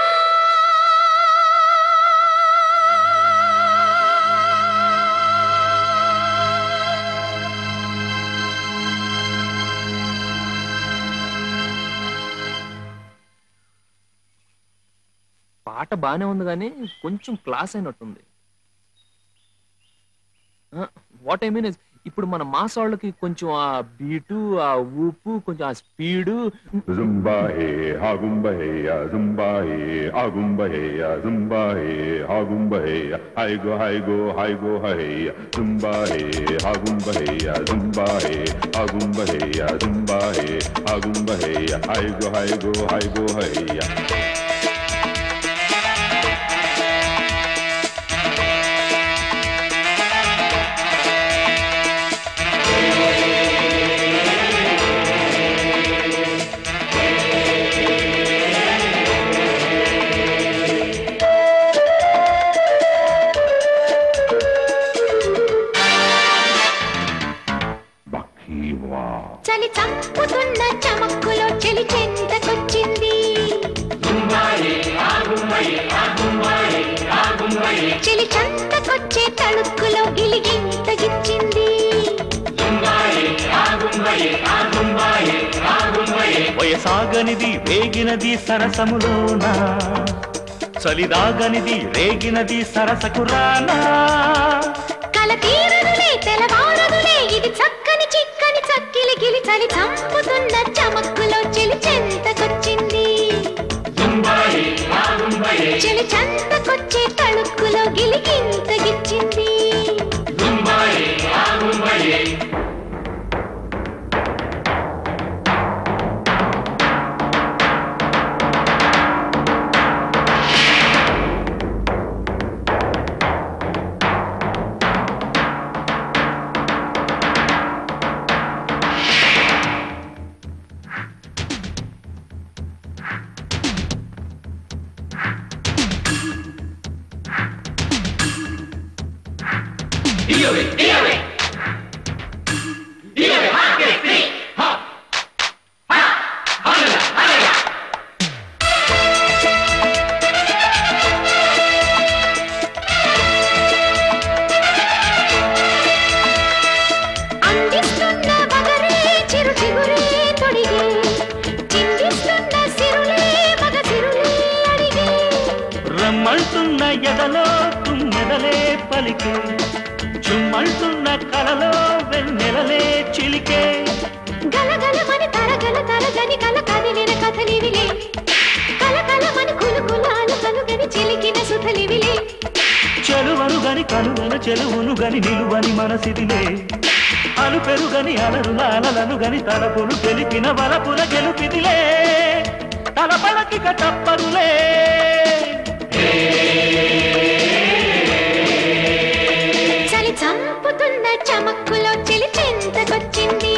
పాట బానే ఉంది కానీ కొంచెం క్లాస్ అయినట్టుంది. వాట్ ఐ మీన్ ఇస్ ఇప్పుడు మన మాస్ వాళ్ళకి కొంచెం ఆ బీటు ఆ ఊపు కొంచెం ఆ స్పీడు జుంబాహే హాగుంబహే జుంబాహే ఆగుంబహే జుంబాహే హాగుంబహే హైగో హైగో హైగో హై జుంబాహే హాగుంబహే జుంబాహే ఆగుంబహే జుంబాహే ఆగుంబహే హైగో హైగో హైగో హై చలి చంపుతున్న చమక్కులో చెలి చెంతకొచ్చింది చెలి చంతకొచ్చే తళుక్కులో గిలిగింతగిచ్చింది వయసాగనిది వేగినది సరసములోన చలిదాగనిది రేగినది సరసకురానా కల తీరదులే తెలవారదులే ఇది చక్కని చిక్కని చక్కిలి గిలి చలి చంపుతున్న చమక్కులో చెలి చెంతకొచ్చింది చెలి చెంతకొచ్చే తళుక్కులో గిలిగింతగిచ్చింది అందిస్తున్న బగరే చిరు చిగురే తొడిగే చిందిస్తున్న సిరులే మగ సిరులే అడిగే రమ్మంటున్న ఎదలో తుమ్మెదలే పలికే చుమ్మంటున్న కలలో వెన్నెలలే చిలికే గలగలమని తరగల తరగని కల కదిలిన కథలివిలే కలకలమని కులుకులాలు కలుగని చిలికిన సుధలివిలే చెలువను గని కలువను చెలువును గని నిలువని మనసిదిలే అలు పెరుగని అలరుల అలలను గని తలపులు తెలిపిన వలపుల గెలుపిదిలే తలపలకిక తప్పరులే చలి చంపుతున్న చమక్కులో చెలి చెంతకొచ్చింది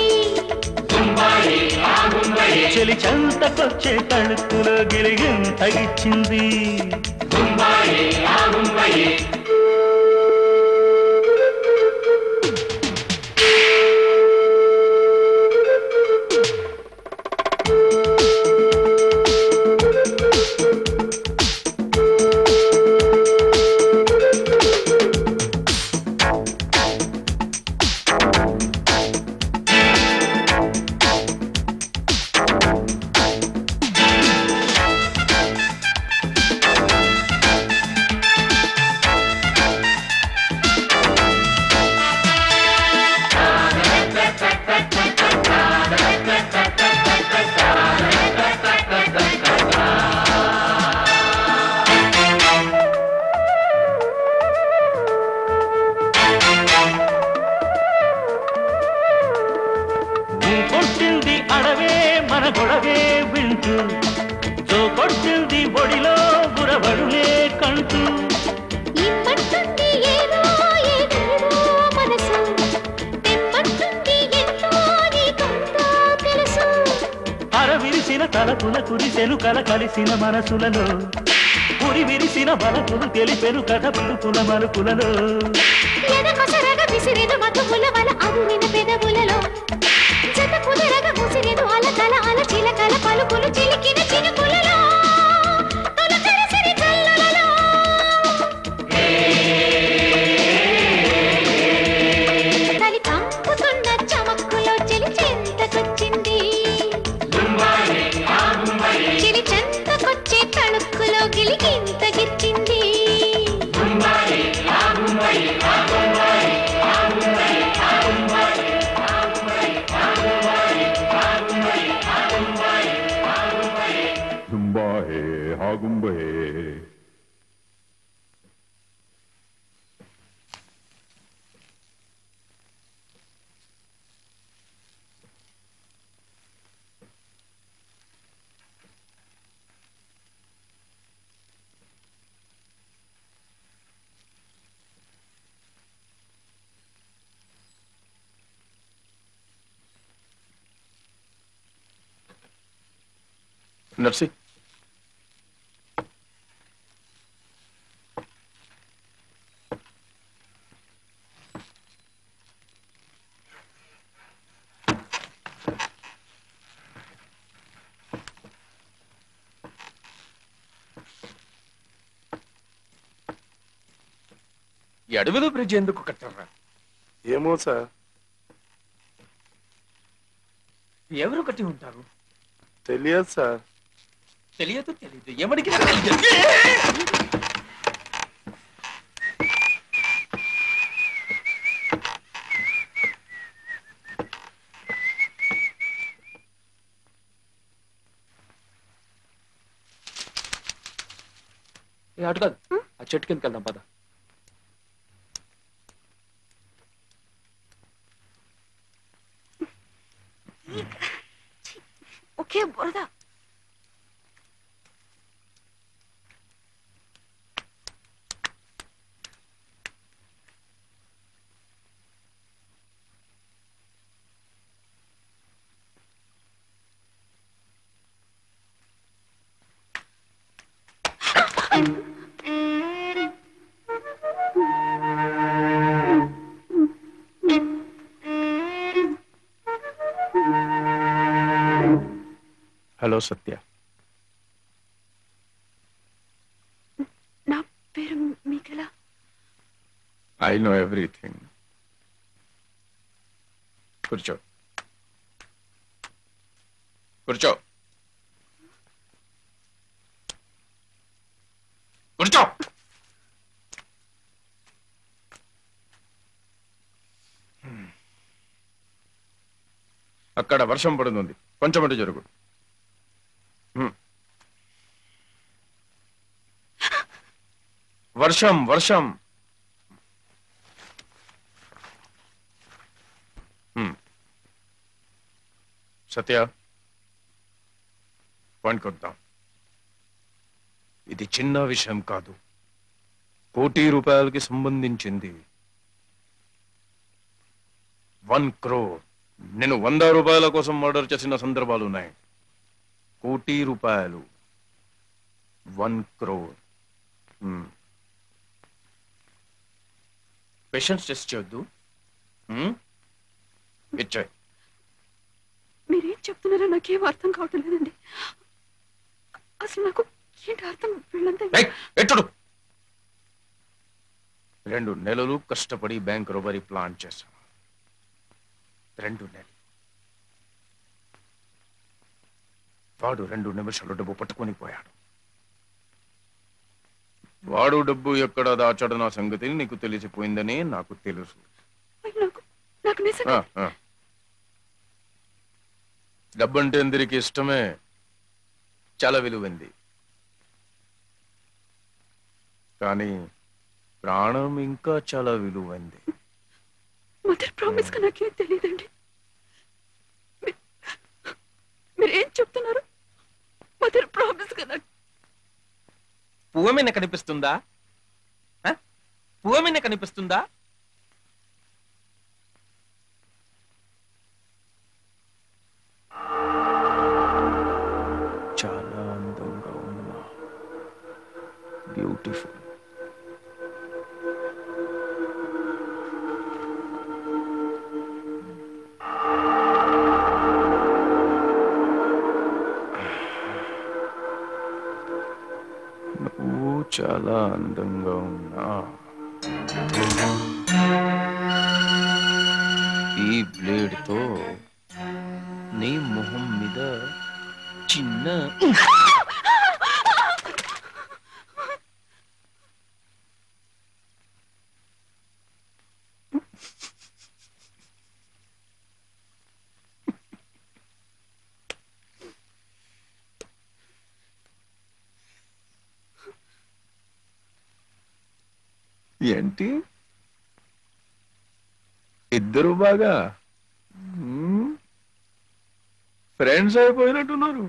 చెలి చెంతకొచ్చే తళుక్కులో గిలిగింతగిచ్చింది అడవే మన గొడవే వింటూ జో కొడుతుంది ఒడిలో గురబడులే కంటూ ఇమ్మంటుంది ఏదో ఏదేదో మనసు తెమ్మంటుంది ఎంతో నీకంతా తెలుసు అరవిరిసిన తలపుల కురిసెను కల కలిసిన మనసులలో పురి విరిసిన బలపులు తెలిపెను కథ పులుపుల మలుపులలో ఎదకొసరగ విసిరెను మధువుల వల అదురిన పెదవులలో జత కుదరగ ముసిరెను అలకల అల చిలకల పలుకులు చిలికిన చినుకులలో తొలకరిసిరి జల్లులలో తలి కంపుతున్న చమక్కులో చెలి చెంతకొచ్చింది చెలి చెంతకొచ్చే తళుక్కులో గిలిగింత గిచ్చింది Zumba hey, hagumba hey. నర్సి ఈ అడవిలో బ్రిడ్జ్ ఎందుకు కట్టారా? ఏమో సార్. ఎవరు కట్టి ఉంటారు? తెలియదు సార్. తెలియదు ఏమడికి అటు కాదు, ఆ చెట్టు కిందకి వెళ్దాం పద. ఒకే బురద. హలో సత్య. నా పేరు మీకెలా? I know everything. కూర్చో కూర్చో కూర్చో. అక్కడ వర్షం పడుతుంది, కొంచెం అటు జరుగు. వర్షం వర్షం. సత్య, పాయింట్ కొద్దాం. ఇది చిన్న విషయం కాదు, ₹1 కోటి సంబంధించింది. 1 crore. నేను ₹100 కోసం మర్డర్ చేసిన సందర్భాలు ఉన్నాయి. ₹1 కోటి, 1 crore. పేషెన్స్ టెస్ట్ చేయొద్దు. ఇచ్చాయి. మీరేం చెప్తున్నారో నాకేం అర్థం కావటం లేదండి. అసలు నాకు ఏంటి అర్థం? వీళ్ళంతా ఎట్టుడు 2 నెలలు కష్టపడి బ్యాంక్ రోబరీ ప్లాన్ చేశాను. 2 నెలలు. వాడు 2 నిమిషాలు డబ్బు పట్టుకొని పోయాడు. వాడు డబ్బు ఎక్కడ దాచాడు నా సంగతి నీకు తెలిసిపోయిందని నాకు తెలుసు. డబ్బంటే అందరికి ఇష్టమే, చాలా విలువైంది. కానీ ప్రాణం ఇంకా చాలా విలువైంది. మదర్ ప్రామిస్ గా నాకేం తెలియదండి. చెప్తున్నారు? మదర్ ప్రామిస్ కదా. పువ్వమైన కనిపిస్తుందా? పువ్వమైన కనిపిస్తుందా? చాలా అందంగా ఉన్నా, బ్యూటిఫుల్. నువ్వు చాలా అందంగా ఉన్నా, ఈ బ్లేడ్ తో నీ మొహం మీద చిన్న ఏంటి ఇద్దరు బాగా ఫ్రెండ్స్ అయిపోయినట్టున్నారు.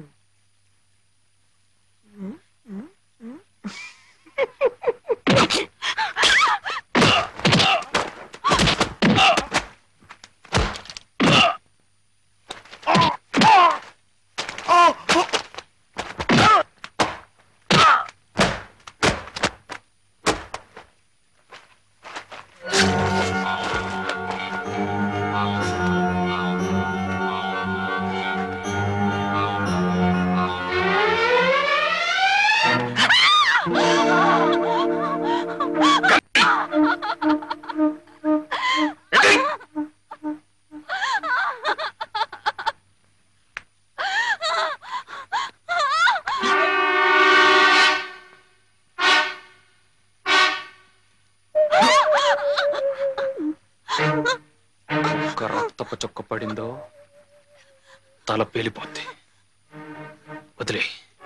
ఒక్క రక్తపు చొక్క పడిందో తల పేలిపోద్ది. వదిలే.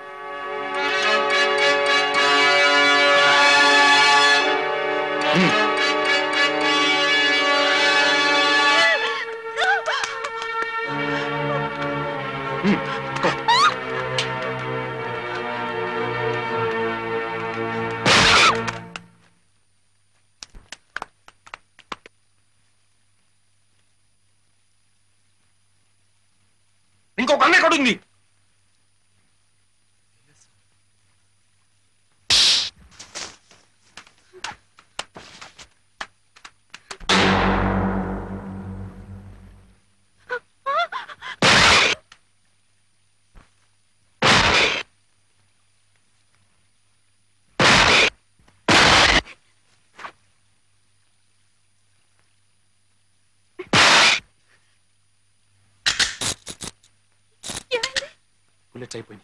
ఇంకొక అన్న ఎక్కడ ఉంది? బుల్లెట్స్ అయిపోయింది.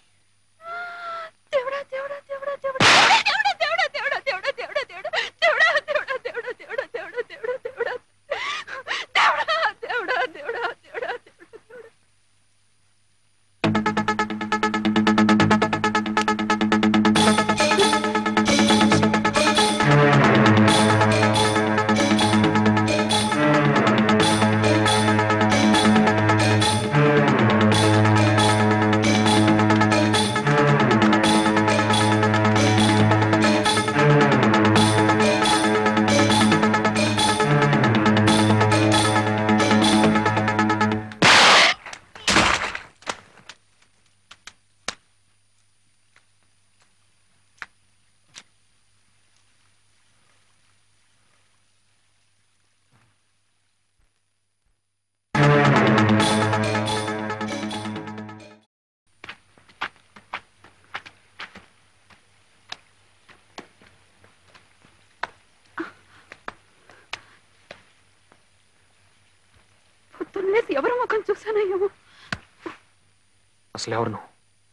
ఎవరు ముఖం చూసానయ్యేమో. అసలు ఎవరు నువ్వు?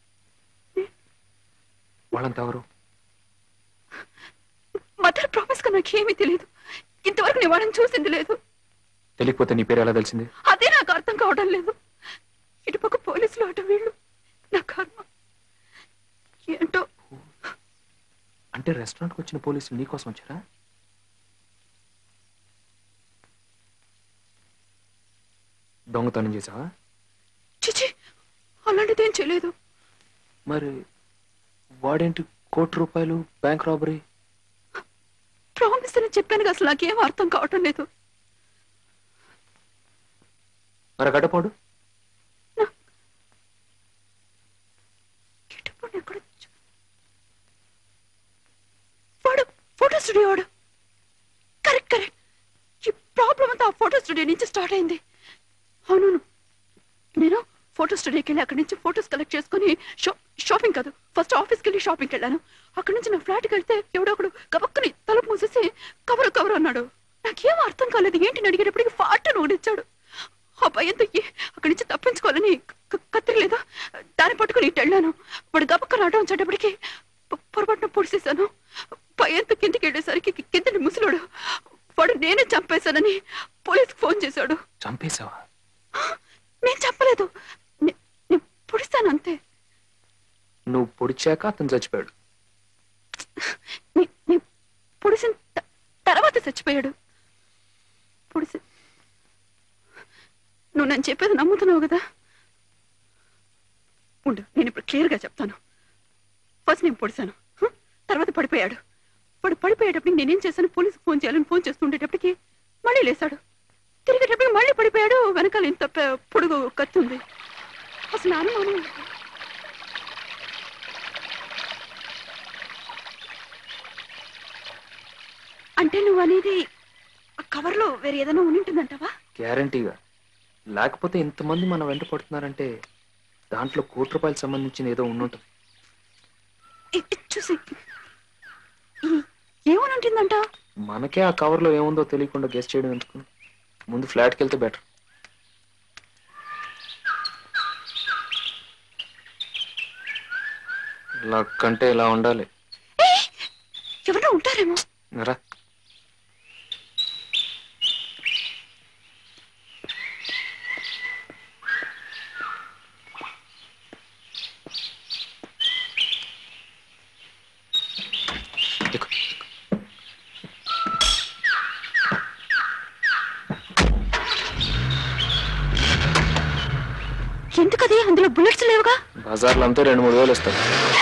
వాళ్ళంతా ఎవరు? మదర్ ప్రామిస్ గా నాకేమీ తెలియదు. ఇంతవరకు నేను వాళ్ళని చూసింది లేదు. తెలియకపోతే నీ పేరు ఎలా తెలిసింది? అదే నాకు అర్థం కావడం లేదు. ఇటుపక్క పోలీసులు అటు వీళ్ళు. నా కర్మ ఏంటో. అంటే రెస్టారెంట్కి వచ్చిన పోలీసులు నీకోసం వచ్చారా? దొంగతనం చేసావా? చిచి, అలాంటి వాడిదేం చేయలేదు. మరి వాడేంటి ₹1,00,00,000 బ్యాంక్ రాబరీ? ప్రామిస్ అని చెప్పాను, అసలు నాకేం అర్థం కావటం లేదు. మరి గడపాడు వాడు ఫోటో స్టూడియో వాడు. Correct correct. ఈ ప్రాబ్లం అంతా ఆ ఫోటో స్టూడియో నుంచి స్టార్ట్ అయింది. అవును, నేను ఫోటో స్టూడియోకి వెళ్ళి అక్కడి నుంచి ఫోటోస్ కలెక్ట్ చేసుకుని షాపింగ్ కాదు, ఫస్ట్ ఆఫీస్కి వెళ్ళి షాపింగ్కి వెళ్ళాను. అక్కడి నుంచి నా ఫ్లాట్కి వెళ్తే ఎవడో ఒకడు గబక్కుని తలుపు మూసేసి కవర్ అన్నాడు. నాకేం అర్థం కాలేదు. ఏంటిని అడిగేటప్పటికి ఫాటను ఓడిచ్చాడు. ఆ భయంతో అక్కడి నుంచి తప్పించుకోవాలని కత్తిరి లేదా దాన్ని పట్టుకుని ఇటు వెళ్ళాను. వాడు గబక్కన ఆట వచ్చేటప్పటికి పొరపాటున పొడిసేశాను. భయంతో కిందికి వెళ్ళేసరికి కిందని ముసలాడు. వాడు నేనే చంపేశానని పోలీసుకు ఫోన్ చేశాడు. చంపేశావా? నేను చెప్పలేదు, నేను పొడిస్తాను అంతే. నువ్వు పొడిచాక అతను చచ్చిపోయాడు. పొడిసిన తర్వాత చచ్చిపోయాడు. పొడిసి నువ్వు నన్ను చెప్పేది నమ్ముతున్నావు కదా? ఉండు, నేను ఇప్పుడు క్లియర్గా చెప్తాను. ఫస్ట్ నేను పొడిశాను, తర్వాత పడిపోయాడు. వాడు పడిపోయేటప్పటికి నేనేం చేశాను, పోలీసుకు ఫోన్ చేయాలని ఫోన్ చేస్తుండేటప్పటికి మళ్ళీ లేశాడు. తిరిగేటప్పటికి మళ్ళీ పడిపోయాడు. వెనకాల ఇంత పొడుగు కత్తి ఉంది. అసలు అనుమానం అంటే నువ్వు అనేది ఆ కవర్లో వేరే ఏదైనా ఉంటుందంటావా? గ్యారంటీగా. లేకపోతే ఇంతమంది మన వెంట పడుతున్నారంటే దాంట్లో ₹1,00,00,000 సంబంధించిన ఏదో ఉండుంటుంది. చూసి ఏమని ఉంటుందంట? మనకే ఆ కవర్లో ఏముందో తెలియకుండా గెస్ చేయడం ఎందుకు? ముందు ఫ్లాట్కి వెళ్తే బెటర్. లక్ అంటే ఇలా ఉండాలి. ఎవరో ఉంటారేమో. రా. ఎందుకది? అందులో బుల్లెట్స్ లేవుగా. బజార్లో అంతా 2-3 వేలు ఇస్తారు.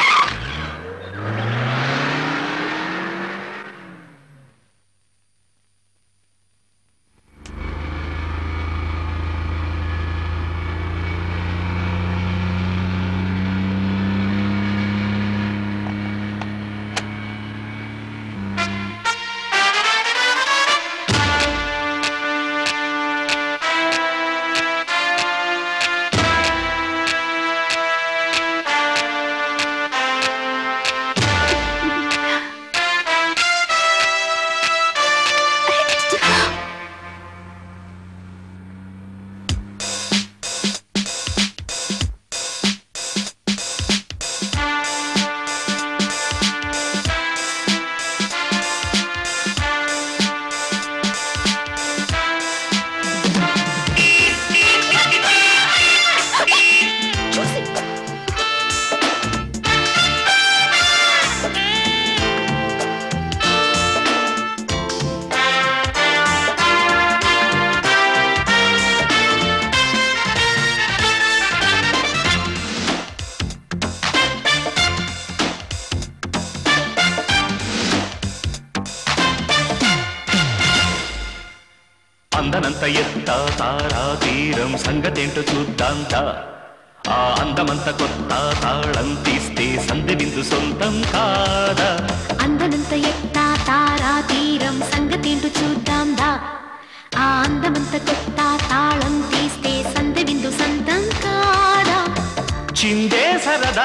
అందనంత ఎత్త తారా తీరం సంగతేంటో చూద్దాంతా. ఆ అందమంత కొత్త తాళం తీస్తే సంధి బిందు సొంతం కాదా? అందనంత ఎత్త తారా తీరం సంగతేంటో చూద్దాందా. ఆ అందమంత కొత్త తాళం తీస్తే సంధి బిందు సొంతం కాదా? చిందే సరదా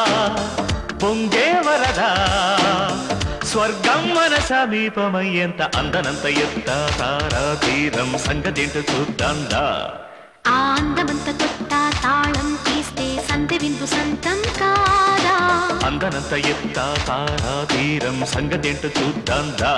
పొంగే వరదా స్వర్గం మన సమీపమయ్యేంత అందనంత ఎత్త తారా తీరం సంగతేంటో చూద్దాందా. ఆ అందమంత కొత్త తాళం తీస్తే సంధి బిందు సొంతం కాదా? అందనంత ఎత్త తారా తీరం సంగతేంటో చూద్దాందా.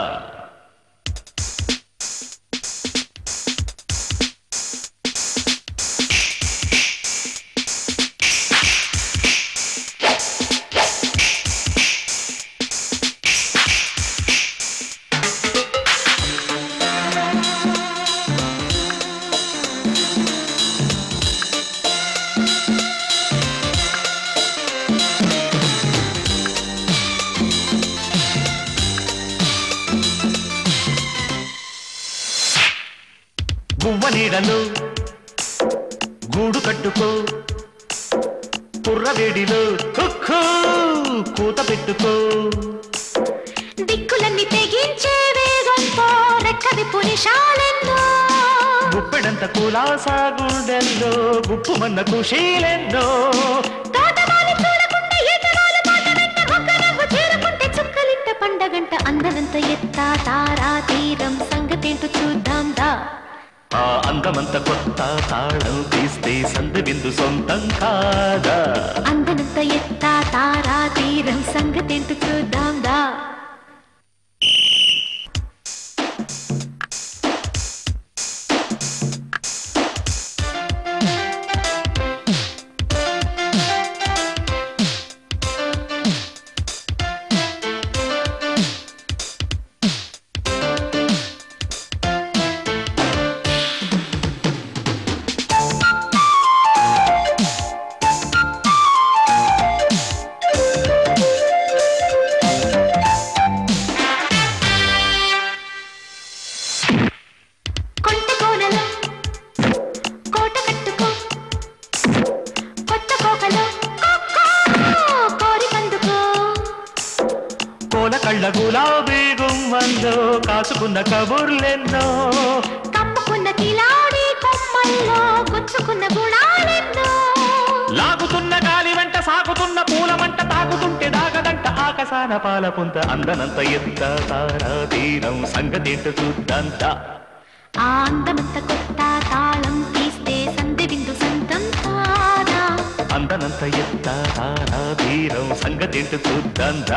నీడలో గూడు కట్టుకో కుర్రవేడిలో కుక్కూ కూత పెట్టుకో దిక్కులన్నీ తెగించే వేగంతో రెక్క విప్పు నిశాలెన్నో గుప్పెడంత కులాసా గుండెల్లో గుప్పుమన్న కుషీలెన్నో తోటమాలి చూడకుండా ఈతరాలు మాట వెంట ఒక్క నవ్వు చేరుకుంటే చుక్కలింట పండగంట అందనంత ఎత్తా తారా తీరం సంగతేంటో చూద్దాం దా ఆ అందమంత కొత్త తాళం తీస్తే సందు బిందు సొంతం కాదా అందనంత ఎత్తా తారా తీరం సంగతేంటో చూద్దాం దా గులాబీ గుమ్మంలో కాసుకున్న కబుర్లెన్నో కప్పుకున్న కిలాడి కొమ్మల్లో గుచ్చుకున్న గుణాలెన్నో లాగుతున్న గాలి వెంట సాగుతున్న పూలమంట తాగుతుంటే దాగదంట ఆకాశాన పాల పుంత అందనంత ఎంత తారా తీరం సంగతేంటో చూద్దంత ఆ అందమంత కొత్త తాళం తీస్తే సంధి బిందు సంతం కాదా అందనంత ఎంత తారా తీరం సంగతేంటో చూద్దంత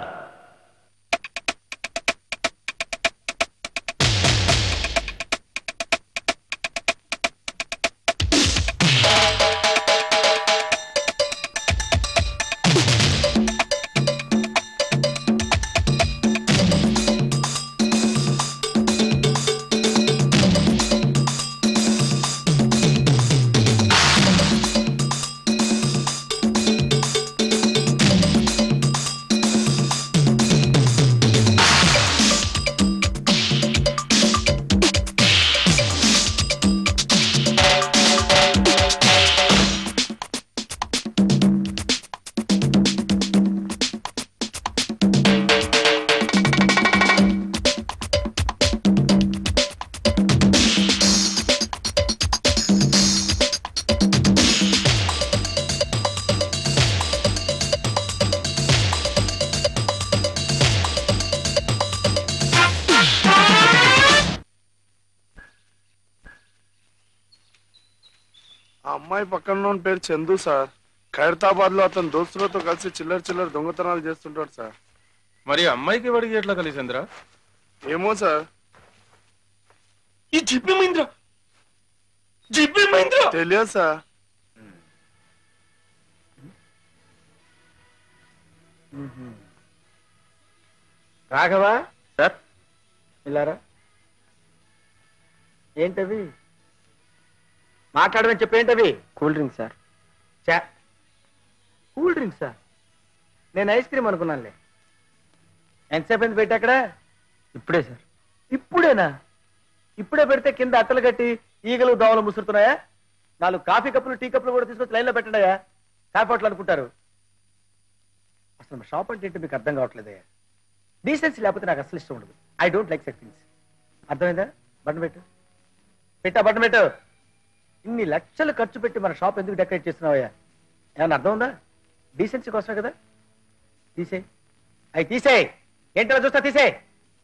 అమ్మాయి పక్కన పేరు చందు సార్. ఖైరతాబాద్ లో అతను దోస్తులతో కలిసి చిల్లర దొంగతనాలు చేస్తుంటాడు సార్. మరి అమ్మాయికి వాడికి ఎట్లా కలిసిందిరా? ఏమో సార్. ఈ జిప్పి మహేంద్ర తెలియదు సార్. రాఘవా సార్ ఇల్లారా ఏంటవి మాట్లాడమని చెప్పేంటవి? Cool drink sir. Cool drink sir? నేను ఐస్ క్రీమ్ అనుకున్నానులే. ఎంతసేపు ఎంత పెట్టి అక్కడ? ఇప్పుడే సార్. ఇప్పుడేనా? ఇప్పుడే పెడితే కింద అట్టలు కట్టి ఈగలు దోమలు ముసురుతున్నాయా? 4 కాఫీ కప్పులు టీ కప్పులు కూడా తీసుకొచ్చి లైన్లో పెట్టండియా. కాఫీ హోటల్ అనుకుంటారు. అసలు మా షాప్ అంటే ఏంటో మీకు అర్థం కావట్లేదయ్యా. డీసెన్సీ లేకపోతే నాకు అసలు ఇష్టం ఉండదు. I don't like such things. అర్థమైందా? బటన్ పెట్టు. బటన్ పెట్టు. ఇన్ని లక్షలు ఖర్చు పెట్టి మన షాప్ ఎందుకు డెకరేట్ చేస్తున్నావయ్యా? ఏమన్నా అర్థం ఉందా? డీసెన్సీ కోసమే కదా. తీసేయి. అవి తీసేయి. ఏంటో చూస్తా తీసేయి.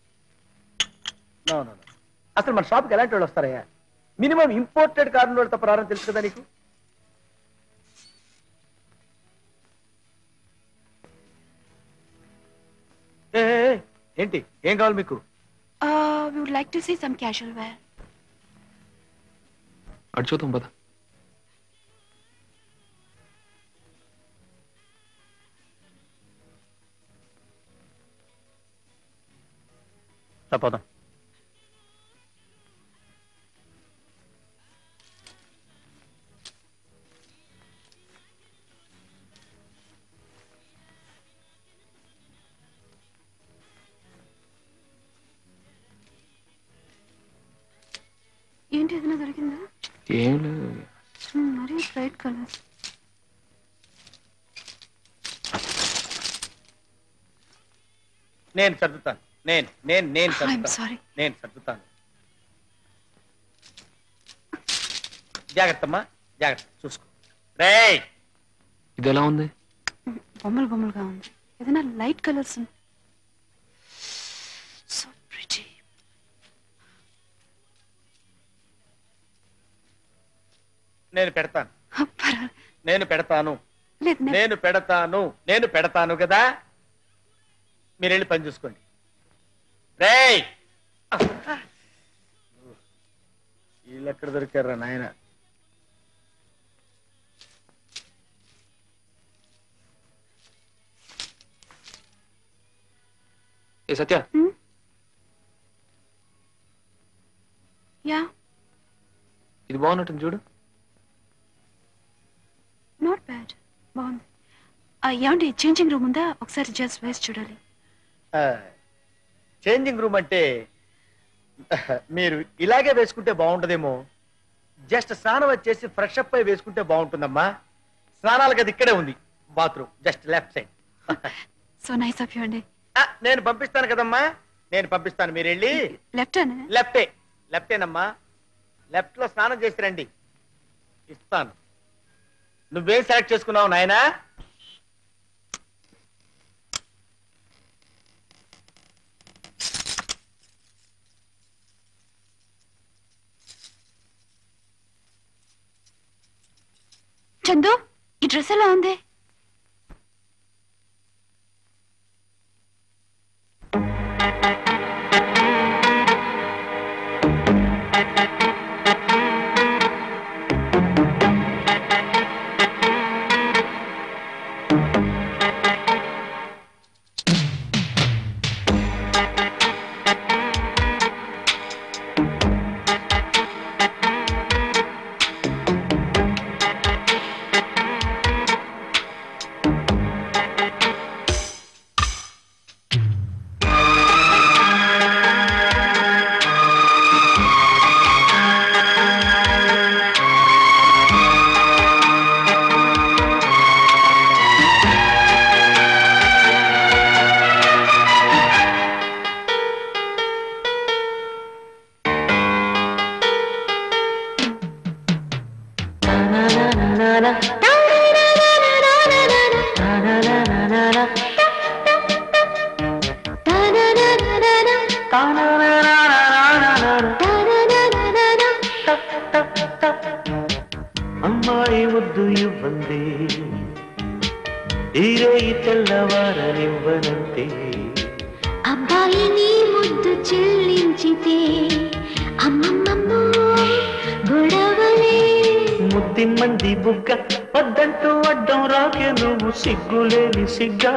నో. అసలు మన షాప్కి ఎలాంటి వాళ్ళు వస్తారయ్యా? మినిమం ఇంపోర్టెడ్ కారణం వాళ్ళు తప్ప రారని తెలుసు కదా నీకు. ఏంటి ఏం కావాలి మీకు? We would like to see some casual wear. అటు చూద్దాం పద. పోదాం. ఏంటి ఏదైనా దొరికిందా? ఏం లేదు. మరీ బ్రైట్ కలర్. నేను సర్దుతాను. నేను సారీ. నేను సర్దుతాను. జాగ్రత్తమ్మా, జాగ్రత్త చూసుకో. రేయ్, ఇది ఎలా ఉంది? బొమ్మలుగా ఉంది. ఏదైనా లైట్ కలర్స్. So pretty. నేను పెడతాను. లేదు, నేను పెడతాను కదా. మీరు వెళ్ళి పని చూసుకోండి. రేయ్, వీళ్ళు ఎక్కడ దొరికారా నాయన? ఏ సత్య, యా ఇది బాగున్నట్టుంది చూడు. నాట్ బ్యాడ్, బాగుంది. ఏమండి చేంజింగ్ రూమ్ ఉందా? ఒకసారి జస్ట్ వేసి చూడాలి. చేంజింగ్ రూమ్ అంటే మీరు ఇలాగే వేసుకుంటే బాగుంటదేమో. జస్ట్ స్నానం వచ్చేసి ఫ్రెష్ అప్ అయి వేసుకుంటే బాగుంటుందమ్మా. స్నానాల గది ఇక్కడే ఉంది, bathroom just left side. So nice of you అండి. నేను పంపిస్తాను కదమ్మా, నేను పంపిస్తాను. మీరు వెళ్ళి లెఫ్టేనమ్మా, లెఫ్ట్ లో స్నానం చేసి రండి. ఇస్తాను. నువ్వేం సెలెక్ట్ చేసుకున్నావు నాయనా? చందు, ఈ డ్రెస్ ఎలా ఉంది? అమ్మాయి ముద్దు ఇవ్వంది, ఈరేయి తెల్లవారనివ్వనంతే. అబ్బాయి నీ ముద్దు చెల్లించితే అమ్మమ్మమ్మో గొడవలే. ముద్ది మంది బుగ్గ వద్దంటూ అడ్డం రాకే నువ్వు సిగ్గులేని సిగ్గా.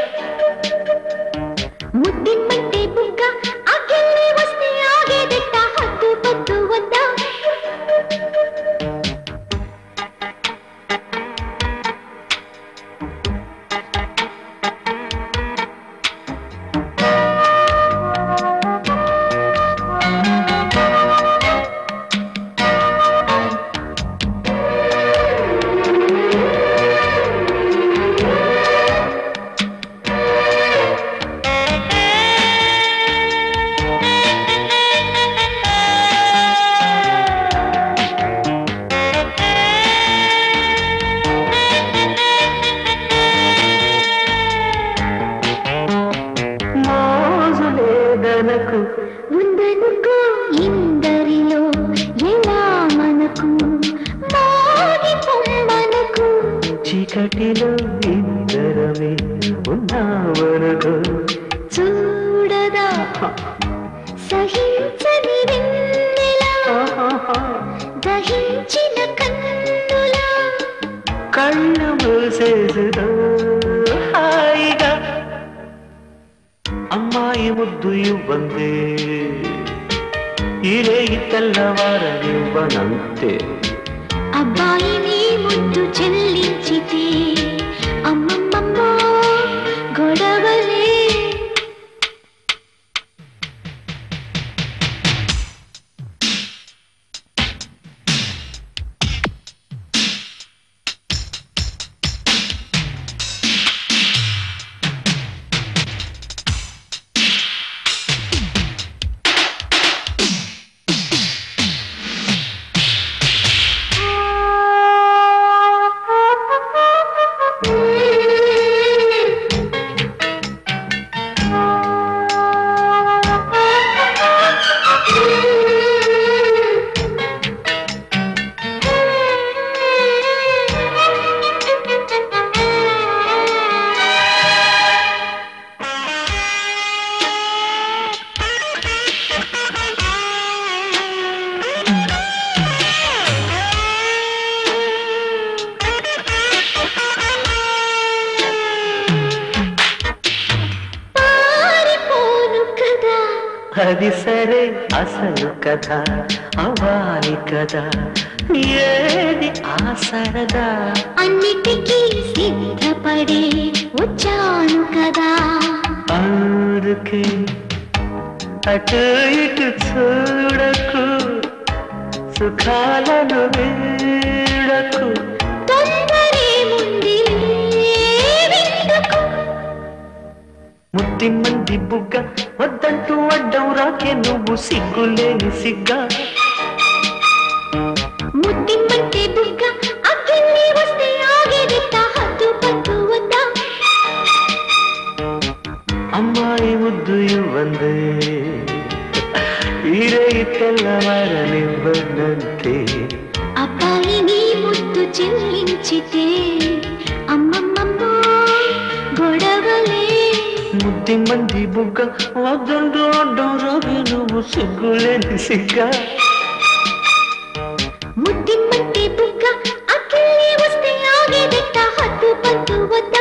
ముద్దిమ్మంటే బుగ్గ అగ్గెళ్ళి వస్తే ఆగేదెట్ట, హద్దు పొద్దు వద్దా. ఉందనుకో ఇందరిలో ఎలా మనకు మాగి పొమ్మనకు. చీకటిలో ఇద్దరమే ఉన్నావనుకో. చూడదా సహించని వెన్నెలా, దహించిన కన్నులా. కళ్ళు మూసేసుదో హాయిగా, అమ్మాయి ముద్దు ఇవ్వందే, ఈరేయి తెల్లవారనివ్వనంతే. అబ్బాయి నీ ముద్దు చెల్లించితే అమ్మమ్మమ్మో గొడవలే. అది సరే అసలు కథ అవ్వాలి కదా ఏది ఆ సరదా అన్నిటికీ సిద్ధపడే వచ్చాను కదా అందుకే అటు ఇటు చూడకు సుఖాలను వీడకు తొందరేముంది ముద్ది మంది బుగ్గ వద్దంటూ అడ్డం రాకే నువ్వు సిగ్గులేని సిగ్గా ముద్దిమ్మంటే బుగ్గ అగ్గిల్ని వస్తే ఆగేదిట్ట హద్దు పద్దు వద్దా అమ్మాయి ముద్దు ఇవ్వందే ఈరే తెల్లవారనివ్వనంతే అబ్బాయి నీ ముద్దు చెల్లించితే అమ్మమ్మమ్మో గొడవలే ముద్ది మంది బుగ్గ వద్దంటూ అడ్డం రాకే నువ్వు సిగ్గులేని సిగ్గా ముద్దిమ్మంటే బుగ్గ అగ్గిల్ని వస్తే ఆగేదిట్ట హద్దు పద్దు వద్దా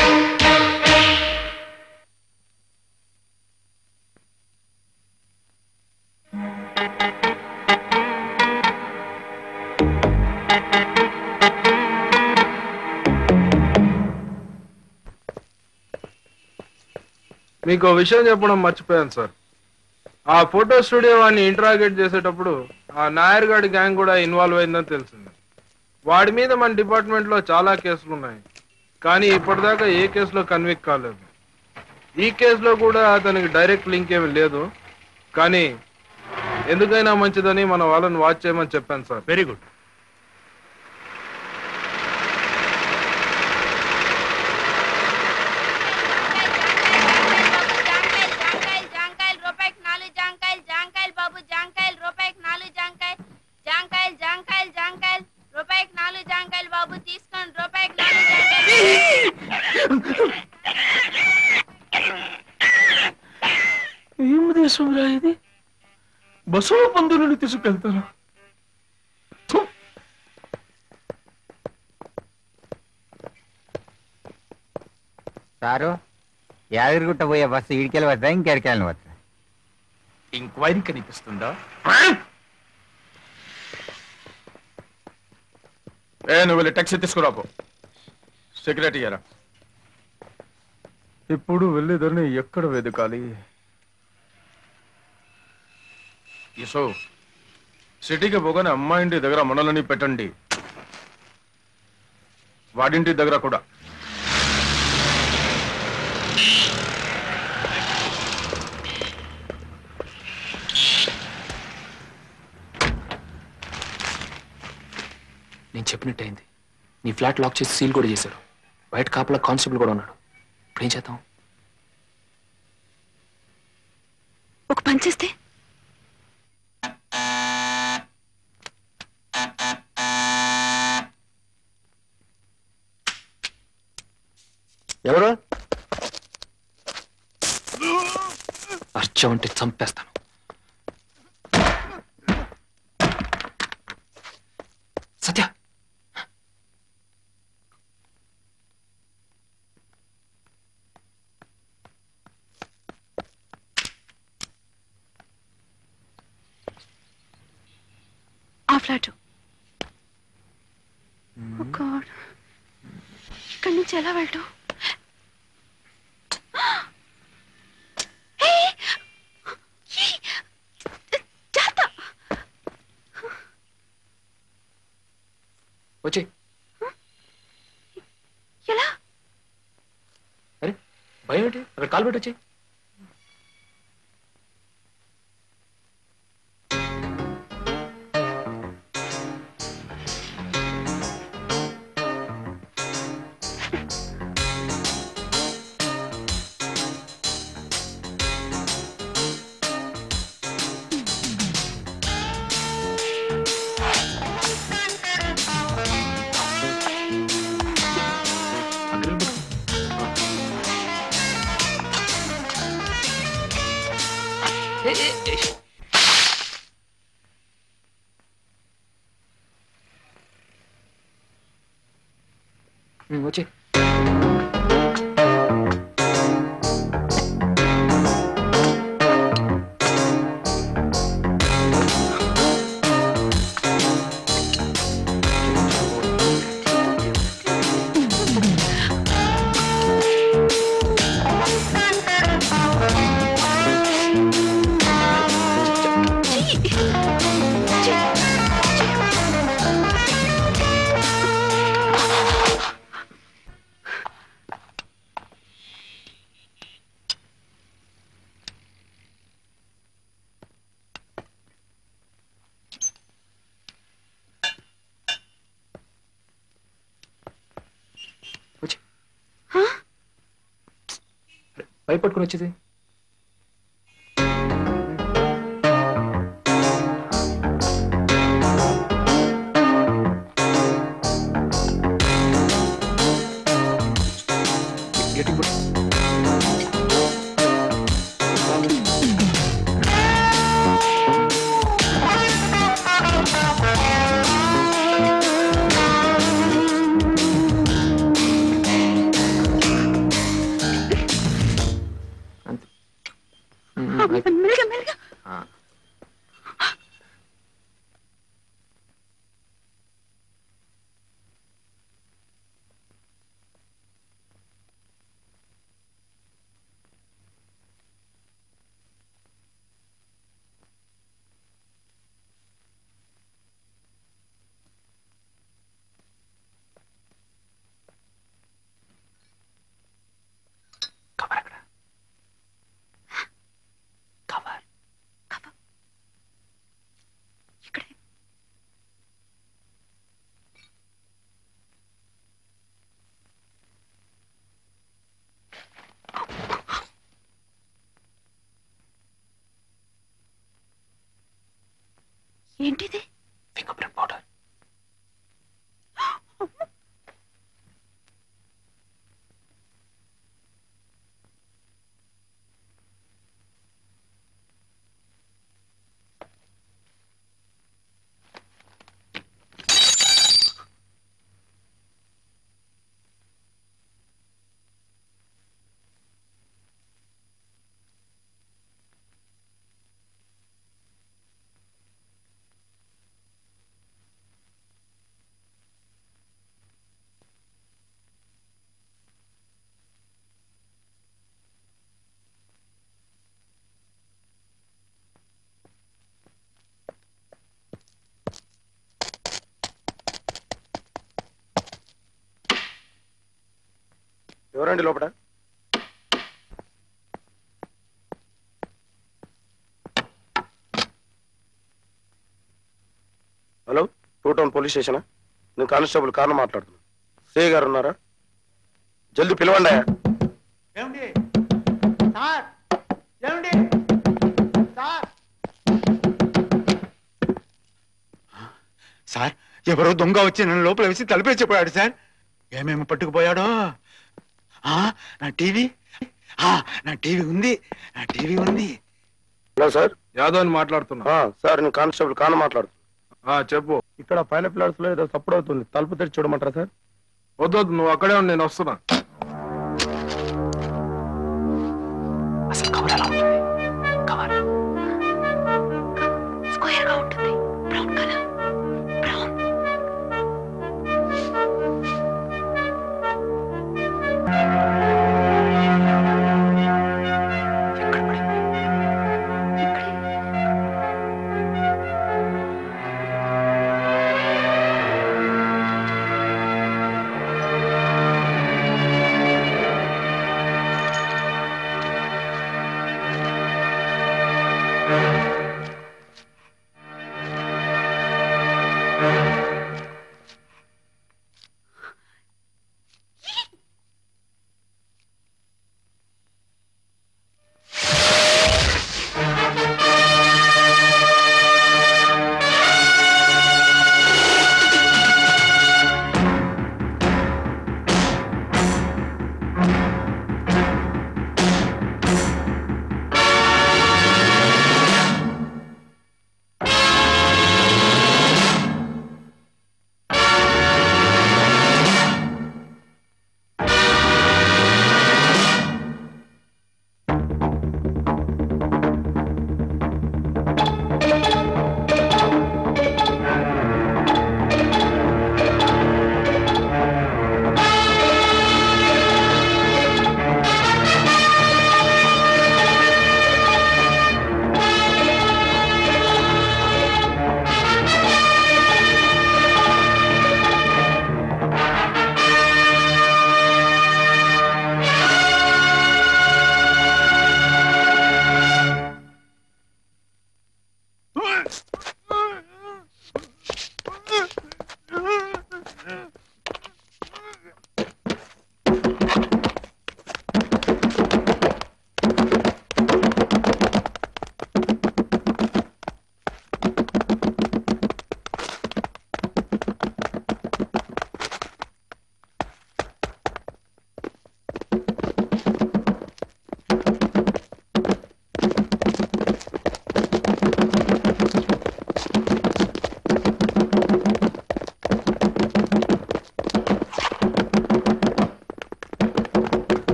మీకు విషయం చెప్పడం మర్చిపోయాను సార్. ఆ ఫోటో స్టూడియో వాడిని ఇంట్రాగేట్ చేసేటప్పుడు ఆ నాయర్ గాడి గ్యాంగ్ కూడా ఇన్వాల్వ్ అయిందని తెలిసింది. వాడి మీద మన డిపార్ట్మెంట్ లో చాలా కేసులు ఉన్నాయి, కానీ ఇప్పటిదాకా ఏ కేసులో కన్విక్ట్ కాలేదు. ఈ కేసులో కూడా అతనికి డైరెక్ట్ లింక్ ఏమీ లేదు, కానీ ఎందుకైనా మంచిదని మన వాళ్ళని వాచ్ చేయమని చెప్పాను సార్. Very good. ఏం దేశం రా ఇది? బసవ పందులను తీసుకెళ్తారా? సారు యాదగిరిగుట్ట పోయే బస్సు ఇడికెళ్ళి వద్దా ఇంకెడికెళ్ళి వద్దా? ఎంక్వైరీ కనిపిస్తుందా? నువ్వు వెళ్ళి ట్యాక్సీ తీసుకురాపో. సెక్రటరీ గారా, ఇప్పుడు వెళ్ళేదాన్ని ఎక్కడ వెతకాలి? యశో, సిటీకి పోగానే అమ్మాయింటి దగ్గర మనలని పెట్టండి, వాడింటి దగ్గర కూడా. నేను చెప్పినట్టయింది. నీ ఫ్లాట్ లాక్ చేసి సీల్ కూడా చేశారు. బయట కాపలా కానిస్టేబుల్ కూడా ఉన్నాడు. ఇప్పుడు ఏం చేద్దాం? ఒక పని చేస్తే ఎవరు అర్చం అంటే చంపేస్తాను. సత్య, ఆ ఫ్లాట్ ఇక్కడి నుంచి ఎలా వెళ్ళటం? వచ్చి ఎలా? అరే భయం ఏంటి? అక్కడ కాలు పెట్టి వచ్చి. వచ్చి పై పట్టుకుని వచ్చేది. మెల్లిగా మెల్లిగా. ఏంటిది? Finger print powder. ఎవరండి లోపల? హలో, టూ టౌన్ పోలీస్ స్టేషనా? నేను కానిస్టేబుల్ కారణం మాట్లాడుతున్నా. సిఐ గారు ఉన్నారా? జల్దీ పిలవండి. సార్, ఎవరో దొంగ వచ్చి నన్ను లోపల వేసి తలుపేసిపోయాడు సార్. ఏమేమి పట్టుకుపోయాడో. నా టీవీ ఉంది. హలో సార్, యాదవ్ అని మాట్లాడుతున్నా. సార్ నేను కానిస్టేబుల్ కారణం మాట్లాడుతున్నా. చెప్పు. ఇక్కడ పైన ఫ్లాట్స్ లో ఏదో సప్పుడు అవుతుంది, తలుపు తెరిచి చూడమంటారా సార్? వద్దు, నువ్వు అక్కడే ఉండి, నేను వస్తున్నా. అసలు కవర్ ఎలా ఉంటుంది? కవర్ స్క్వేర్ గా ఉంటుంది, బ్రౌన్ కలర్. బ్రౌన్.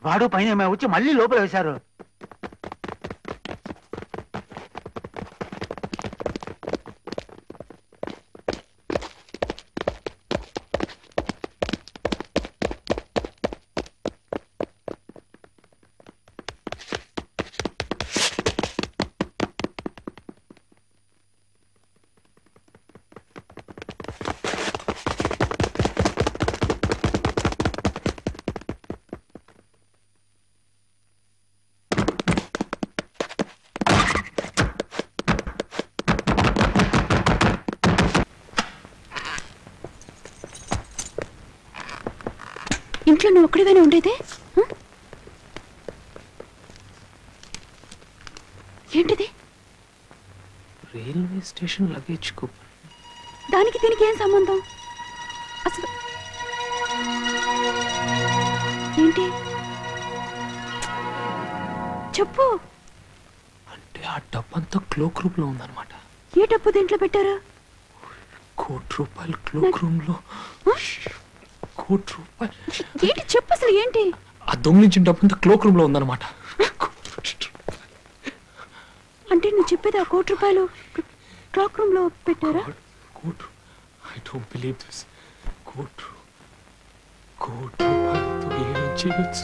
వాడు పైన వచ్చి మళ్ళీ లోపల వేశారు. ఇంట్లో నువ్వు ఒక్కడిగానే ఉండేదే? ఏంటిది? Railway station luggage coupon. దానికి దీనికి ఏం సంబంధం అసలు? ఏంటి చెప్పు. అంటే ఆ డబ్బంతా క్లోక్ రూమ్ లో ఉందన్నమాట. ఏ డబ్బు దీంట్లో పెట్టారు? ₹1,00,00,000 క్లోక్ రూమ్ లో. ₹1,00,00,000. ఏంటి చెప్పు అసలు ఏంటి? ఆ దొంగిలించిన డబ్బంతా క్లోక్ రూమ్ లో ఉందన్నమాట. అంటే నువ్వు చెప్పేది ఆ ₹1,00,00,000 క్లాక్ రూమ్ లో పెట్టారా? I don't believe this. ₹1,00,00,000తో ఏం చేయొచ్చు?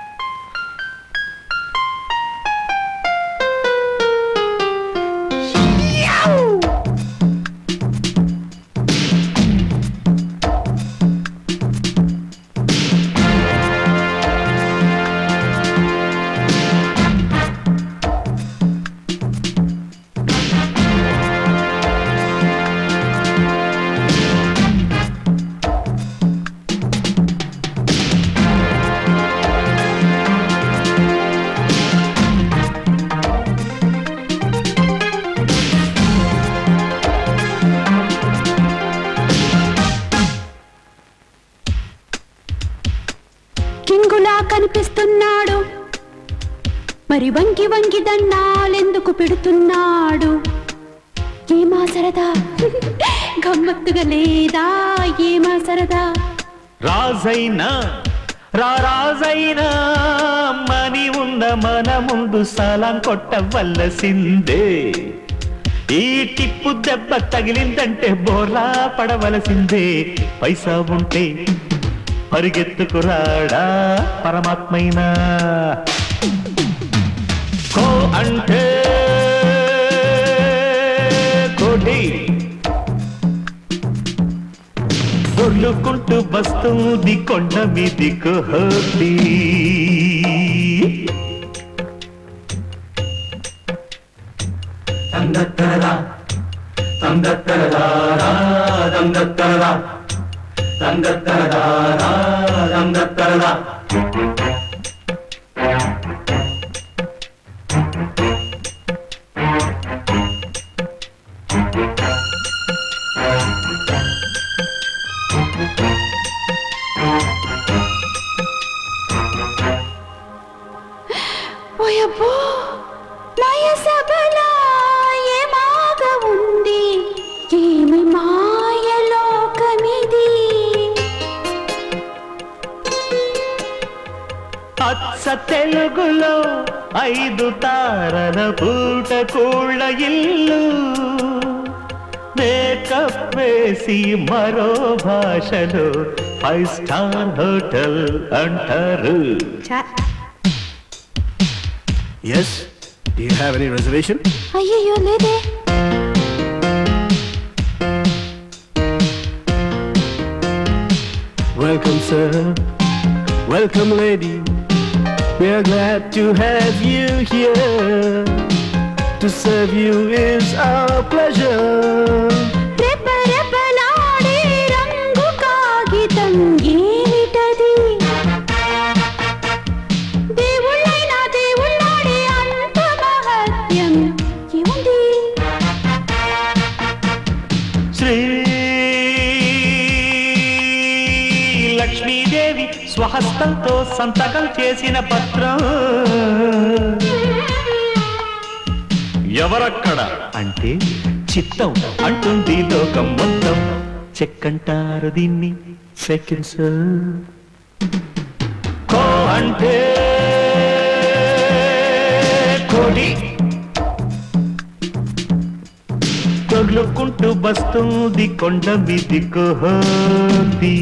కనిపిస్తున్నాడు, మరి వంగి వంగి దండాలెందుకు పెడుతున్నాడు? ఏమా సరదా గమ్మత్తుగా లేదా? ఏమా సరదా? రాజైనా రాజైనా మని ఉన్న మన ముందు సలాం కొట్టవలసిందే. ఈ టిప్పు దెబ్బ తగిలిందంటే బోర్లా పడవలసిందే. పైసా ఉంటే పరిగెత్తుకురాడా పరమాత్మైనా. కో అంటే కోటి దొర్లుకుంటూ వస్తుంది కొండ మీది కోటి. తందత్తరదా తందత్తరదా తందత్తరదా తందత్తరదా తందత్తరదా. ఓయబ్బో మాయ సబలా ఏమాగ ఉంది, ఏమి మాయలోకమిది. అచ్చ తెలుగులో 5 తారల పూట కూళ్ళ ఇల్లు, మేకప్ వేసి మరో భాషలో 5 స్టార్ హోటల్ అంటారు. Yes, do you have any reservation? అయ్యయ్యో లేదే. Welcome sir, welcome lady, we are glad to have you here. To serve you is our pleasure. రెప రెపలాడే రంగు కాగితం ఏమిటది? దేవుళ్ళైనా దేవుళ్ళాడే అంత మహత్యం ఏముంది? శ్రీ లక్ష్మీదేవి స్వహస్తంతో సంతకం చేసిన పత్రం. ఎవరక్కడ అంటే చిత్తం అంటుంది లోకం మొత్తం. చెక్కంటారు దీన్ని సెకండ్స్. కో అంటే కోడి తగులుకుంటూ బస్తుంది కొండ మీది కోడి.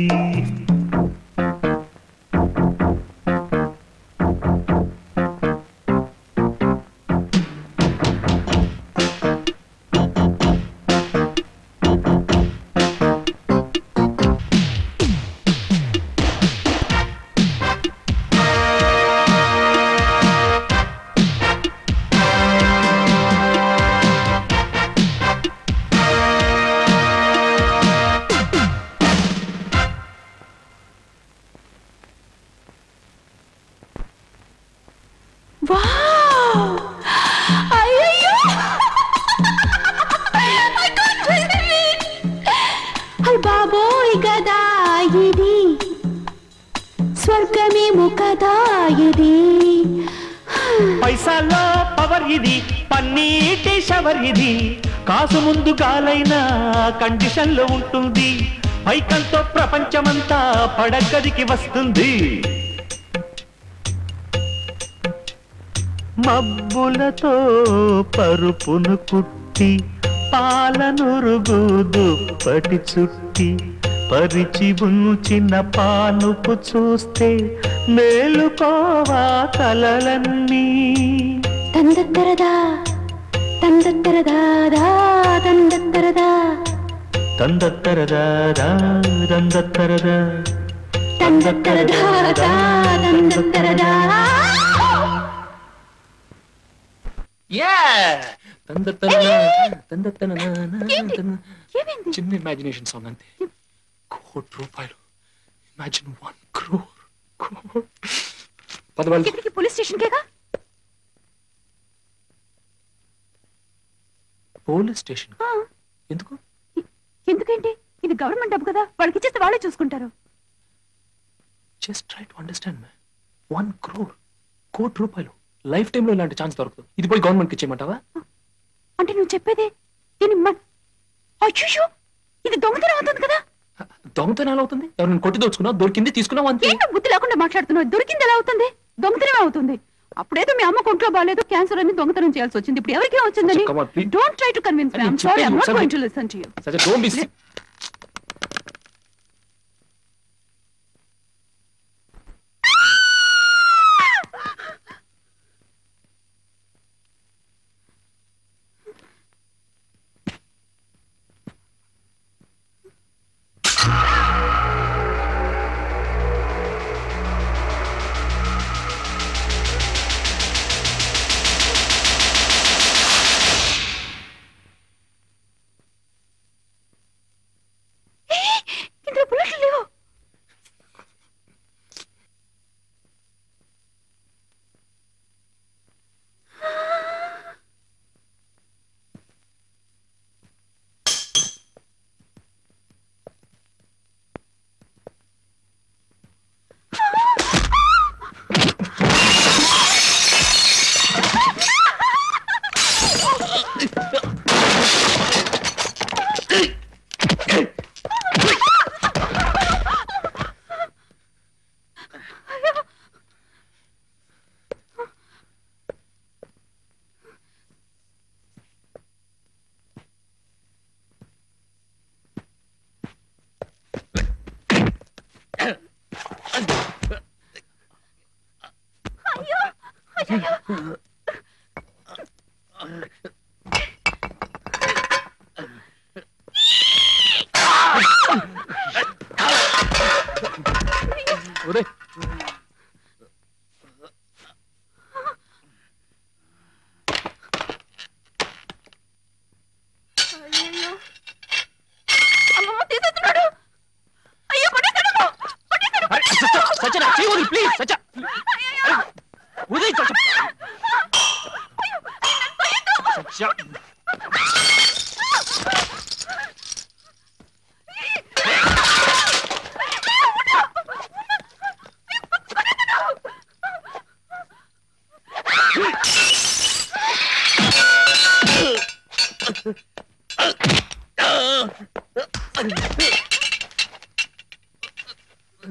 బాబోయ్ గదా ఇది స్వర్గమేమో కదా ఇది. పైసాల్లో పవర్ ఇది, పన్నీటి షవర్ ఇది, కాసు ముందు గాలైనా కండిషన్లో ఉంటుంది, పైకంతో ప్రపంచమంతా పడగదికి వస్తుంది. మబ్బులతో పరుపును కుట్టి పాలనురుగు దుప్పటి చుట్టి పరిచి ఉంచిన పానుపు చూస్తే మేలుకోవా కలలన్నీ. తందత్తరదా తందత్తరదాదా తందత్తరదా తందత్తరదాదా తందత్తరదా తందత్తరదాదా తందత్తరదా. చిన్న ఇమాజినేషన్ సాంగ్ అంతే. ₹1,00,00,000. Imagine 1 crore. ఇక్కడికి పోలీస్ స్టేషన్ కేగా. పోలీస్ స్టేషన్ ఎందుకు? ఎందుకేంటి, ఇది గవర్నమెంట్ డబ్బు కదా, వాళ్ళకి ఇచ్చేస్తే వాళ్ళే చూసుకుంటారు. Just try to understand ma'am. 1 crore, ₹1,00,00,000 life టైంలో ఇలాంటి ఛాన్స్ దొరకదు. ఇది పోయి గవర్నమెంట్కి ఇచ్చేయమంటావా? అంటే నువ్వు చెప్పేది అయ్యో, ఇది దొంగతనం అవుతుంది కదా. దొంగతనం అవుతుంది? ఎవరిని కొట్టి దోచుకున్నావు, దొరికింది తీసుకున్నావు అంతే. ఏంటో బుద్ధి లేకుండా మాట్లాడుతున్నావు. దొరికింది ఎలా అవుతుంది? దొంగతనమే అవుతుంది. అప్పుడేదో మీ అమ్మ కొంట్లో బాగాలేదు, క్యాన్సర్ అని దొంగతనం చేయాల్సి వచ్చింది. ఇప్పుడు ఎవరికి వచ్చిందని? Don't try to convince me. I'm sorry, I'm not going to listen to you. Don't be.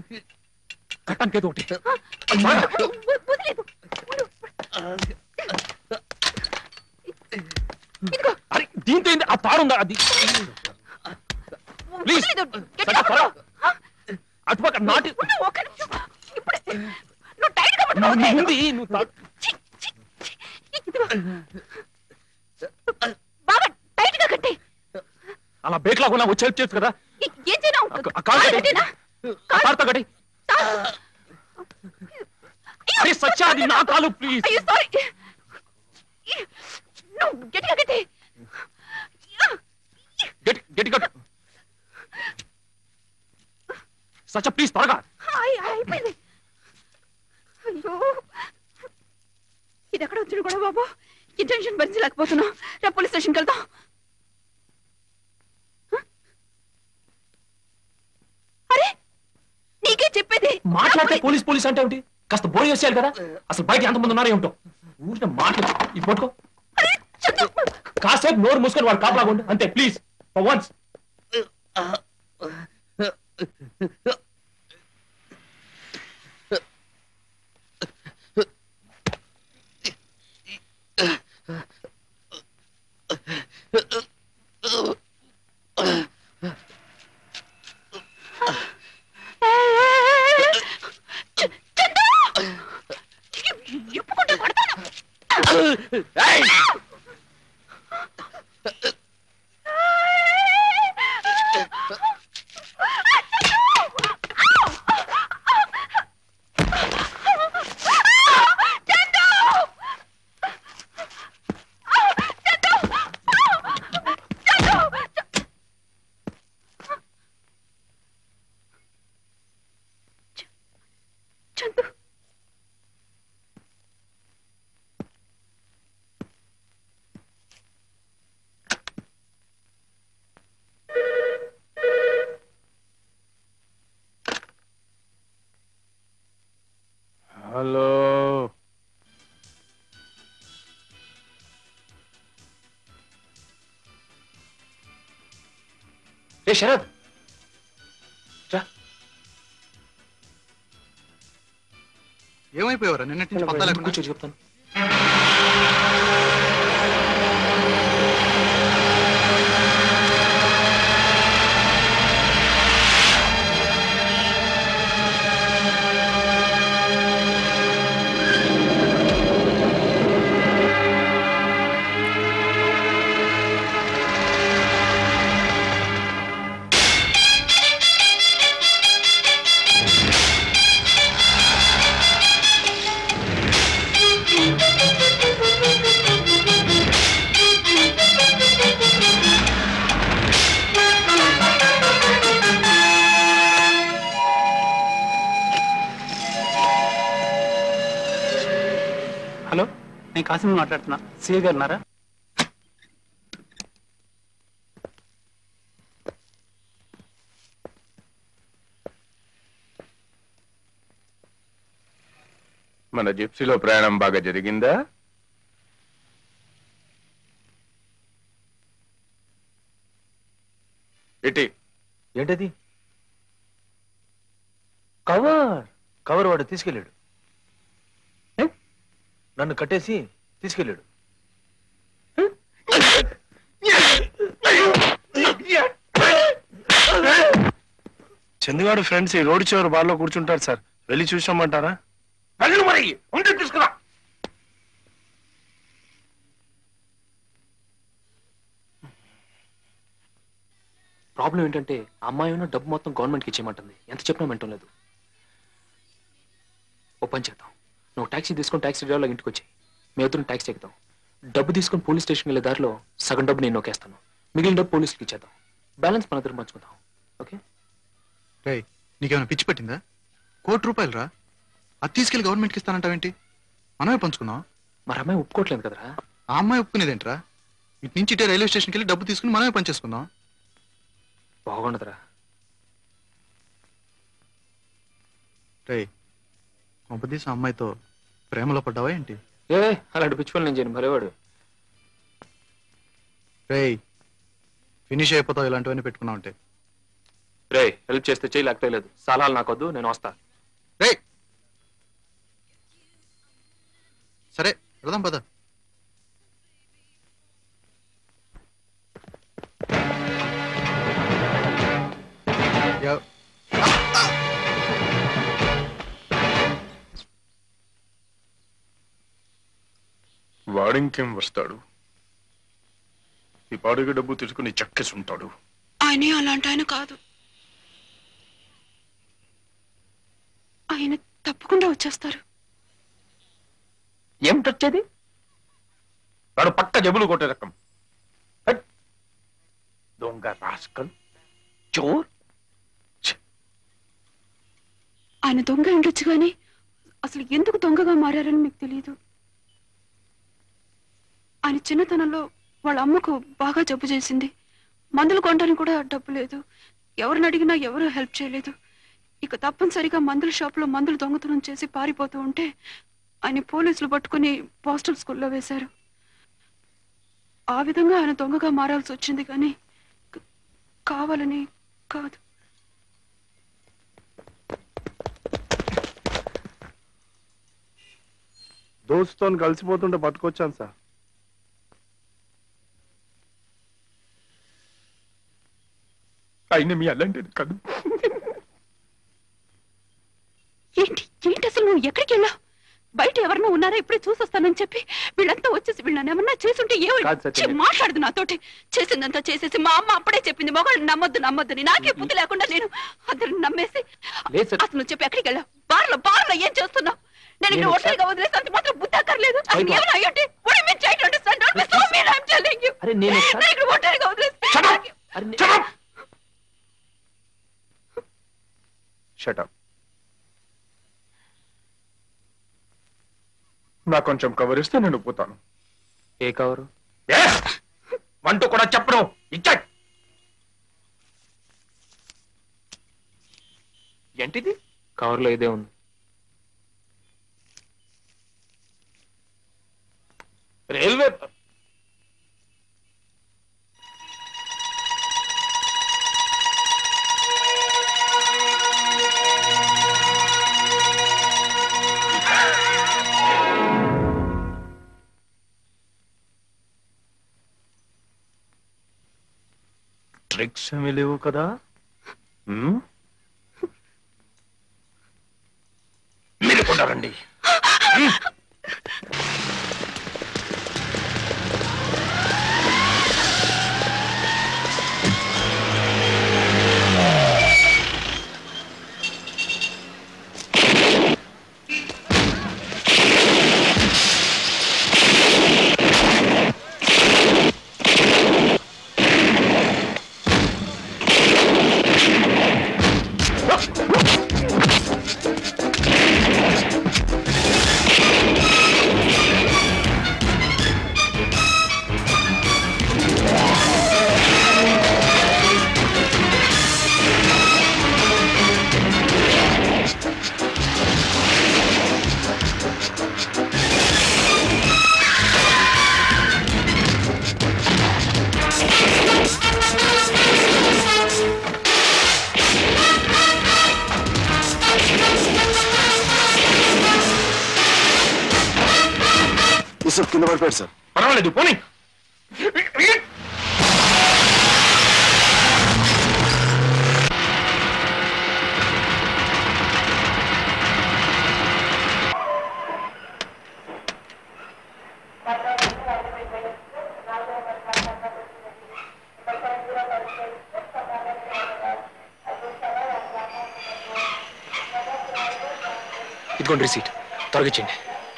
కట్టానికేదో ఒకటి. దీంతో ఏంటి? ఆ తాడు ఉందా? అది ప్లీజ్ అటుపక్క నాటి అలా బేట్లాగా వచ్చి హెల్ప్ చేయొచ్చు కదా. అరే సచ్చా, అది నా కాలు ప్లీజ్. గట్టి కట్టు సచ్చా ప్లీజ్ త్వరగా. అయిపోయింది. అయ్యో ఇది ఎక్కడ వచ్చిన కూడా బాబు, ఈ టెన్షన్ భరించలేకపోతున్నాం. రేపు పోలీస్ స్టేషన్కి వెళ్తాం. అరే నీకే చెప్పేది. మాట్లాడితే పోలీస్ పోలీస్ అంటే ఏమిటి? కాస్త బోర్ చేసేయాలి కదా. అసలు బయట ఎంతమంది ఉన్నారో ఏమిటో. ఊరిన మాట్లాడు. ఇది పట్టుకో. కాసేపు నోరు మూసుకొని వాడు కాపలాగా ఉండు అంతే ప్లీజ్. For once. హలో ఏ శరత్ ఏమైపోయావరా? నిన్నటి నుంచి పత్తా లేకుండా. కూర్చో చెప్తాను. హలో, నేను కాసిం మాట్లాడుతున్నా. సిఏ గారు ఉన్నారా? మన జిప్సీలో ప్రయాణం బాగా జరిగిందా? ఇటీ ఏంటది? కవర్ వాడు తీసుకెళ్ళాడు. నన్ను కట్టేసి తీసుకెళ్ళాడు. చందుగాడు ఫ్రెండ్స్ ఈ రోడ్డు చివరి బార్లో కూర్చుంటారు సార్, వెళ్ళి చూసామంటారా? వెళ్ళు మరి, ఉంటే తీసుకురా. ప్రాబ్లం ఏంటంటే అమ్మాయి ఉన్న డబ్బు మొత్తం గవర్నమెంట్కి ఇచ్చేయమంటుంది. ఎంత చెప్పినా వింటం లేదు. ఓ పని చేద్దాం, నువ్వు ట్యాక్సీ తీసుకొని ట్యాక్సీ డ్రైవర్లో ఇంటికి వచ్చాయి. మీ ఇద్దరం ట్యాక్సీ ఎక్కుదాం. డబ్బు తీసుకొని పోలీస్ స్టేషన్కి వెళ్ళే దారిలో సగం డబ్బు నేను నొక్కేస్తాను. మిగిలిన డబ్బు పోలీసులకి ఇచ్చేద్దాం. బ్యాలెన్స్ మన ఇద్దరం పంచుకుందాం. ఓకే? రేయ్, నీకేమైనా పిచ్చి పట్టిందా? ₹1,00,00,000 రా, అది తీసుకెళ్ళి గవర్నమెంట్కి ఇస్తానంటావేంటి? మనమే పంచుకుందాం. మరి అమ్మాయి ఒప్పుకోవట్లేదు కదరా. ఆ అమ్మాయి ఒప్పుకునేదేంట్రా? ఇటు నుంచి ఇటే రైల్వే స్టేషన్కి వెళ్ళి డబ్బు తీసుకుని మనమే పనిచేసుకుందాం. బాగుండదురా. రేయ్, కొంపదీసి ఆ అమ్మాయితో ప్రేమలో పడ్డావా ఏంటి? అలాంటి పిచ్చి పనులు నేను చేయను, భలేవాడు. రేయ్, ఫినిష్ అయిపోతావు ఇలాంటివన్నీ పెట్టుకున్నావు అంటే. రే, హెల్ప్ చేస్తే చేయి, లేకపోతే లేదు. సలహాలు నాకొద్దు, నేను వస్తా. రే సరే, వెళదాం పద. మరింకేం వస్తాడు? ఈ పాడుగ డబ్బు తీసుకుని చెక్కేసి ఉంటాడు. ఆయనే అలాంటి ఆయన కాదు. ఆయన తప్పకుండా వచ్చేస్తారు. ఏమిటొచ్చేది? వాడు పక్క జబులు కొట్టే రకం. దొంగ రాస్కల్, చోర్. ఆయన దొంగ ఉండొచ్చు కానీ అసలు ఎందుకు దొంగగా మారారని మీకు తెలియదు. ఆయన చిన్నతనంలో వాళ్ళ అమ్మకు బాగా జబ్బు చేసింది. మందులు కొనడానికి కూడా డబ్బు లేదు. ఎవరిని అడిగినా ఎవరూ హెల్ప్ చేయలేదు. ఇక తప్పనిసరిగా మందుల షాప్లో మందులు దొంగతనం చేసి పారిపోతూ ఉంటే ఆయన పోలీసులు పట్టుకుని పోస్టల్ స్కూల్లో వేశారు. ఆ విధంగా ఆయన దొంగగా మారాల్సి వచ్చింది కానీ కావాలని కాదు. దోస్తుతో కలిసిపోతుంటే పట్టుకొచ్చాను సార్. అయినా మీ అలాంటి కాదు. ఏంటి ఏంటి అసలు నువ్వు ఎక్కడికి వెళ్ళావు? బయట ఎవరన్నా ఉన్నారా ఇప్పుడే చూసొస్తానని చెప్పి వీళ్ళంతా వచ్చేసి వీళ్ళని ఏమన్నా చేసుంటే మాట్లాడదు నాతోటి. చేసిందంతా చేసేసి మా అమ్మ అప్పుడే చెప్పింది మొగాళ్ళు నమ్మొద్దని. నాకే బుద్ధి లేకుండా నేను అందరిని నమ్మేసి అసలు నువ్వు చెప్పి ఎక్కడికి వెళ్ళావు? బార్లో ఏం చేస్తున్నావు? నేను ఇక్కడ ఒంటరిగా వదిలేసి అంత మాత్రం బుద్ధి అక్కర్లేదు. ఒంటరిగా వదిలేసి నాకు కొంచెం కవర్ ఇస్తే నేను పోతాను. ఏ కవరు? అంటూ కూడా చెప్పను. ఇచ్చాయి ఏంటిది? కవర్లో ఇదే ఉంది. రైల్వే ట్రిక్స్ ఏమీ లేవు కదా? మీరు కూడా రండి. కింద పడిపోయాడు సార్. పర్వాలేదు పోనీ. ఇదిగోండి రిసీట్, త్వరగా ఇచ్చేయండి.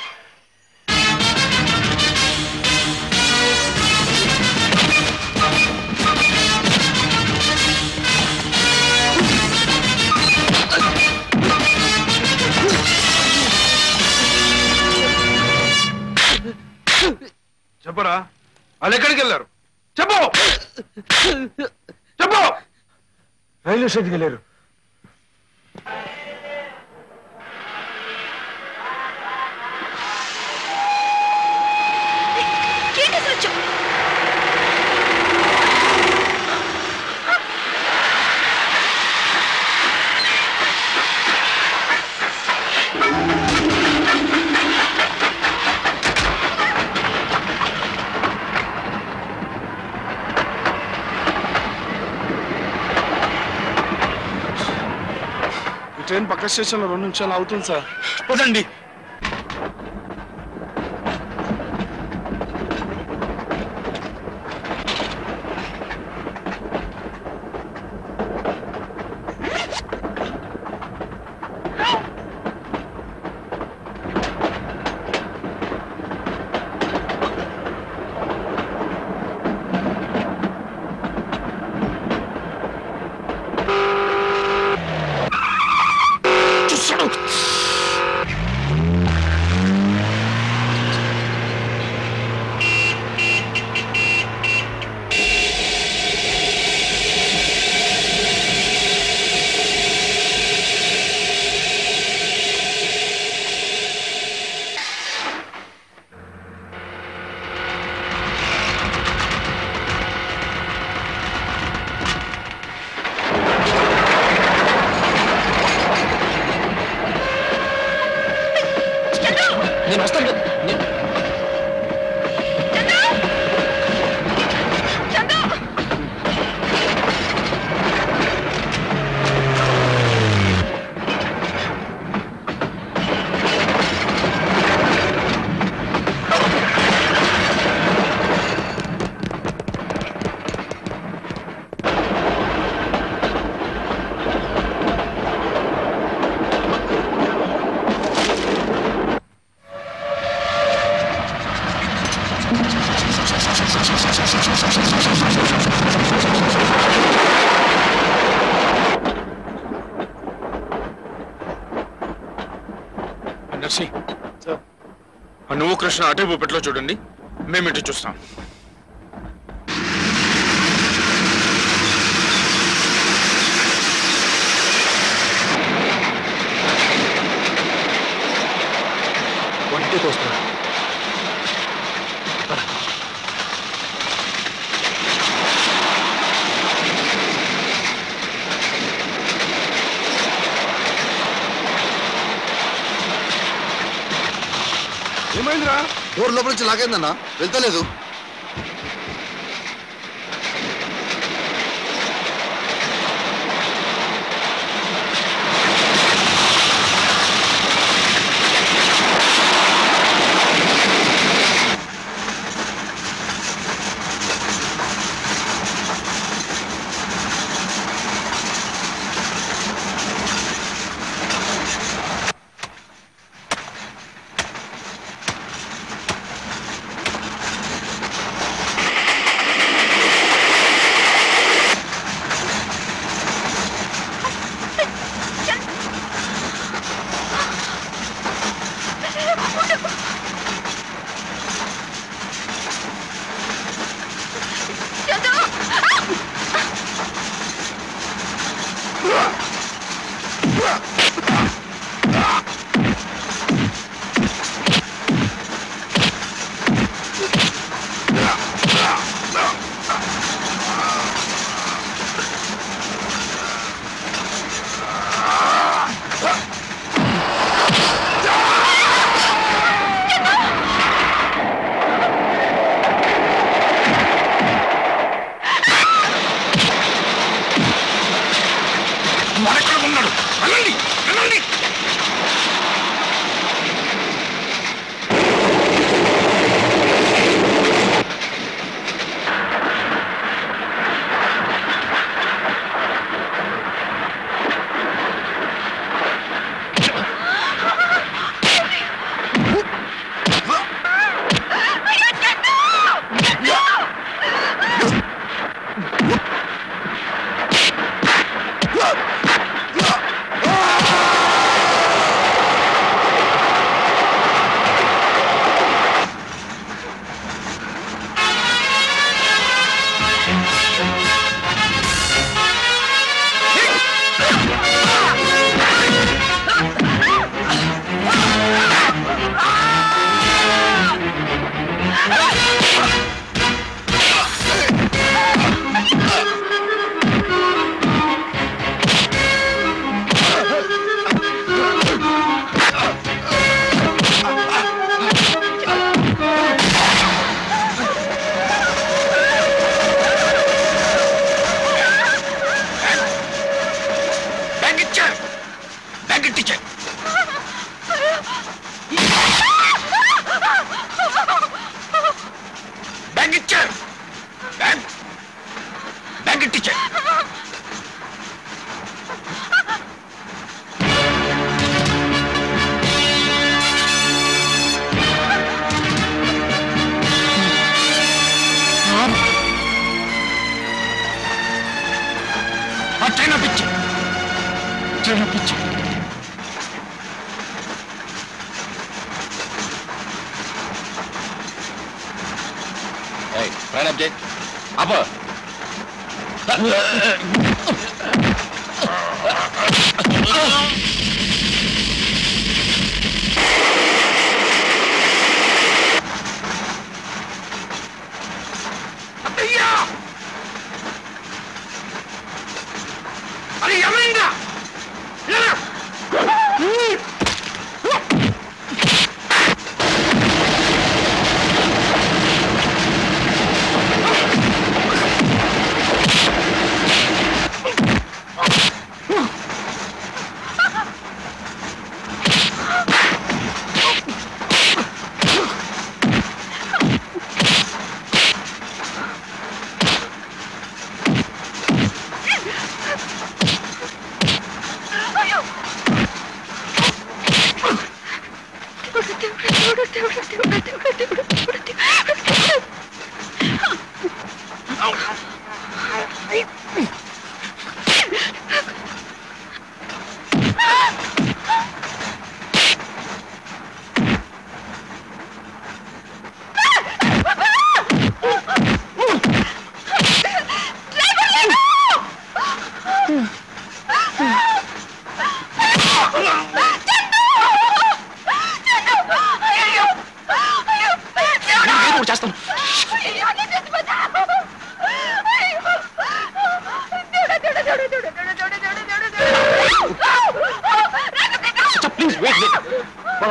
చెప్పరా, వాళ్ళు ఎక్కడికి వెళ్ళారు? చెప్పు చెప్పు. రైల్వే స్టేషన్కి వెళ్ళారు. ట్రైన్ పక్క స్టేషన్ లో 2 నిమిషాలు అవుతుంది సార్. పదండి. నువ్వు కృష్ణ అటే పెట్లో చూడండి, మేము ఇటు చూస్తాం. వంటికి వస్తున్నా. ఏమైందిరా? డోర్ లోపల నుంచి లాగైందన్నా, వెళ్తలేదు.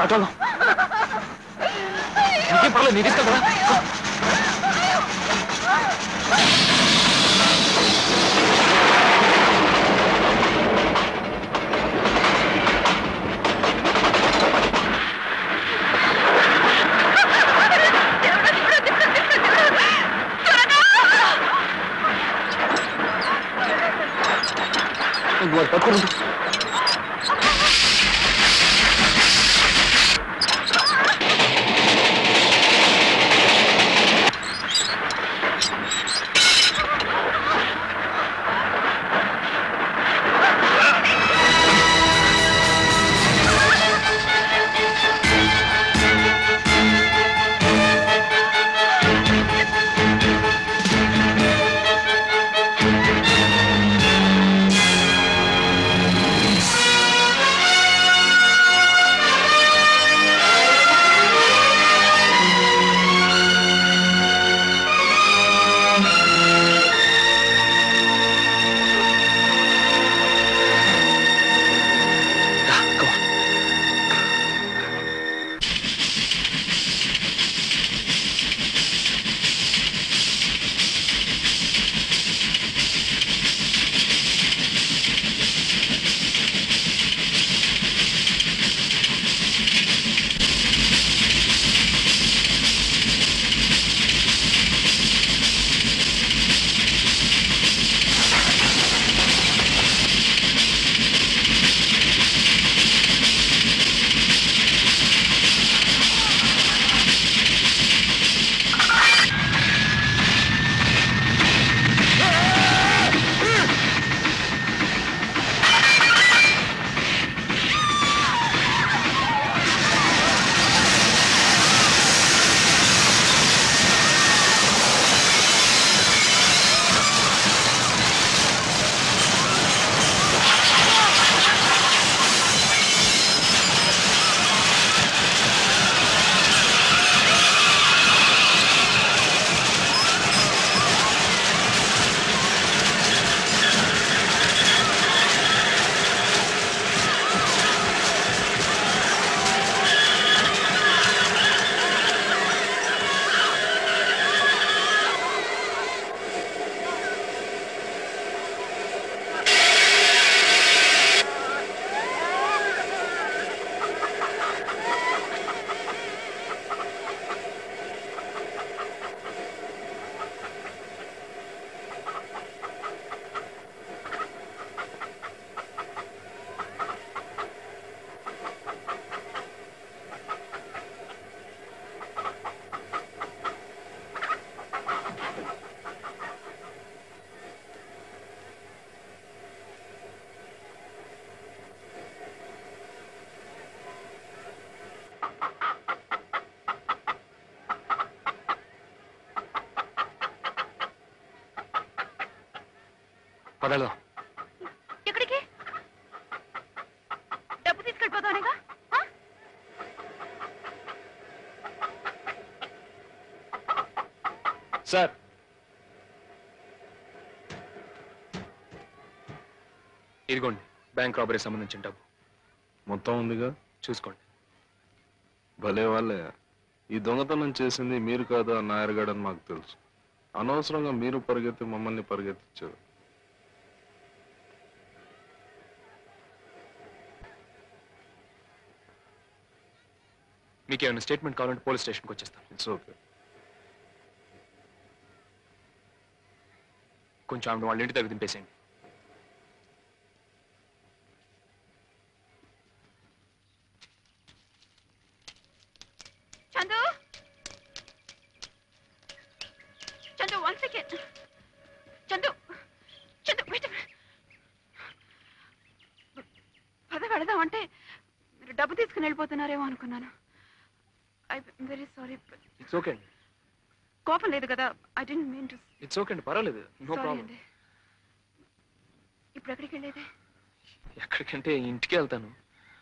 ఆటోలో నీకేం పర్లేదు, నీకు ఇస్తా కదా. పట్టుకుంటు పదలో. ఎక్కడికి? డబ్బు తీసుకెళ్ళిపోతానేగా. సార్, ఇదిగోండి బ్యాంక్ రాబరీ సంబంధించిన డబ్బు. మొత్తం ఉందిగా, చూసుకోండి. భలే వాళ్ళే. ఈ దొంగతనం చేసింది మీరు కాదు ఆ నాయర్గాడు అని మాకు తెలుసు. అనవసరంగా మీరు పరిగెత్తి మమ్మల్ని పరిగెత్తించారు. మీకు ఏమైనా స్టేట్మెంట్ కావాలంటే పోలీస్ స్టేషన్కి వచ్చేస్తాను. It's okay. కొంచెం ఆవిడ వాళ్ళ ఇంటి దగ్గర దింపేసేయండి. చందు, చందు, 1 సెకండ్. చందు, చందు, పద వెళదామంటే మీరు డబ్బు తీసుకుని వెళ్ళిపోతున్నారేమో అనుకున్నాను. I'm very sorry. It's okay అండి. కోపం లేదు కదా? I don't mean to. It's okay అండి, పర్వాలేదు, నో ప్రాబ్లం. ఇప్పుడు ఎక్కడికి వెళ్ళేది? ఎక్కడికంటే ఇంటికి వెళ్తాను.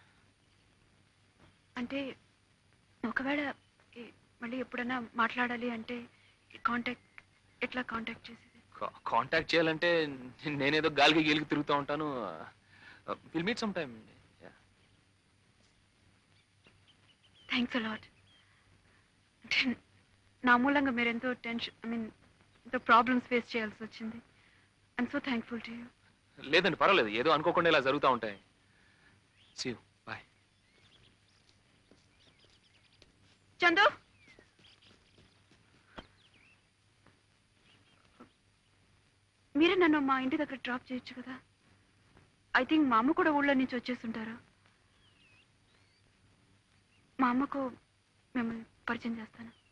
అంటే ఒకవేళ మళ్ళీ ఎప్పుడైనా మాట్లాడాలి అంటే ఎట్లా కాంటాక్ట్ చేసేది? కాంటాక్ట్ చేయాలంటే నేనేదో గాలికి గీలికి తిరుగుతూ ఉంటాను. Will meet some time. Thanks a lot. నా మూలంగా మీరు ఎంతో ఎంతో ప్రాబ్లమ్స్ ఫేస్ చేయాల్సి వచ్చింది. I'm so thankful to you. లేదండి, పర్వాలేదు, ఏదో అనుకోకుండా ఇలా జరుగుతూ ఉంటాయి. See you, bye. చందు, మీరే నన్ను మా ఇంటి దగ్గర డ్రాప్ చేయొచ్చు కదా. ఐ థింక్ మా అమ్మ కూడా ఊళ్ళో నుంచి వచ్చేస్తుంటారు. మా అమ్మకు మిమ్మల్ని పరిచయం చేస్తాను.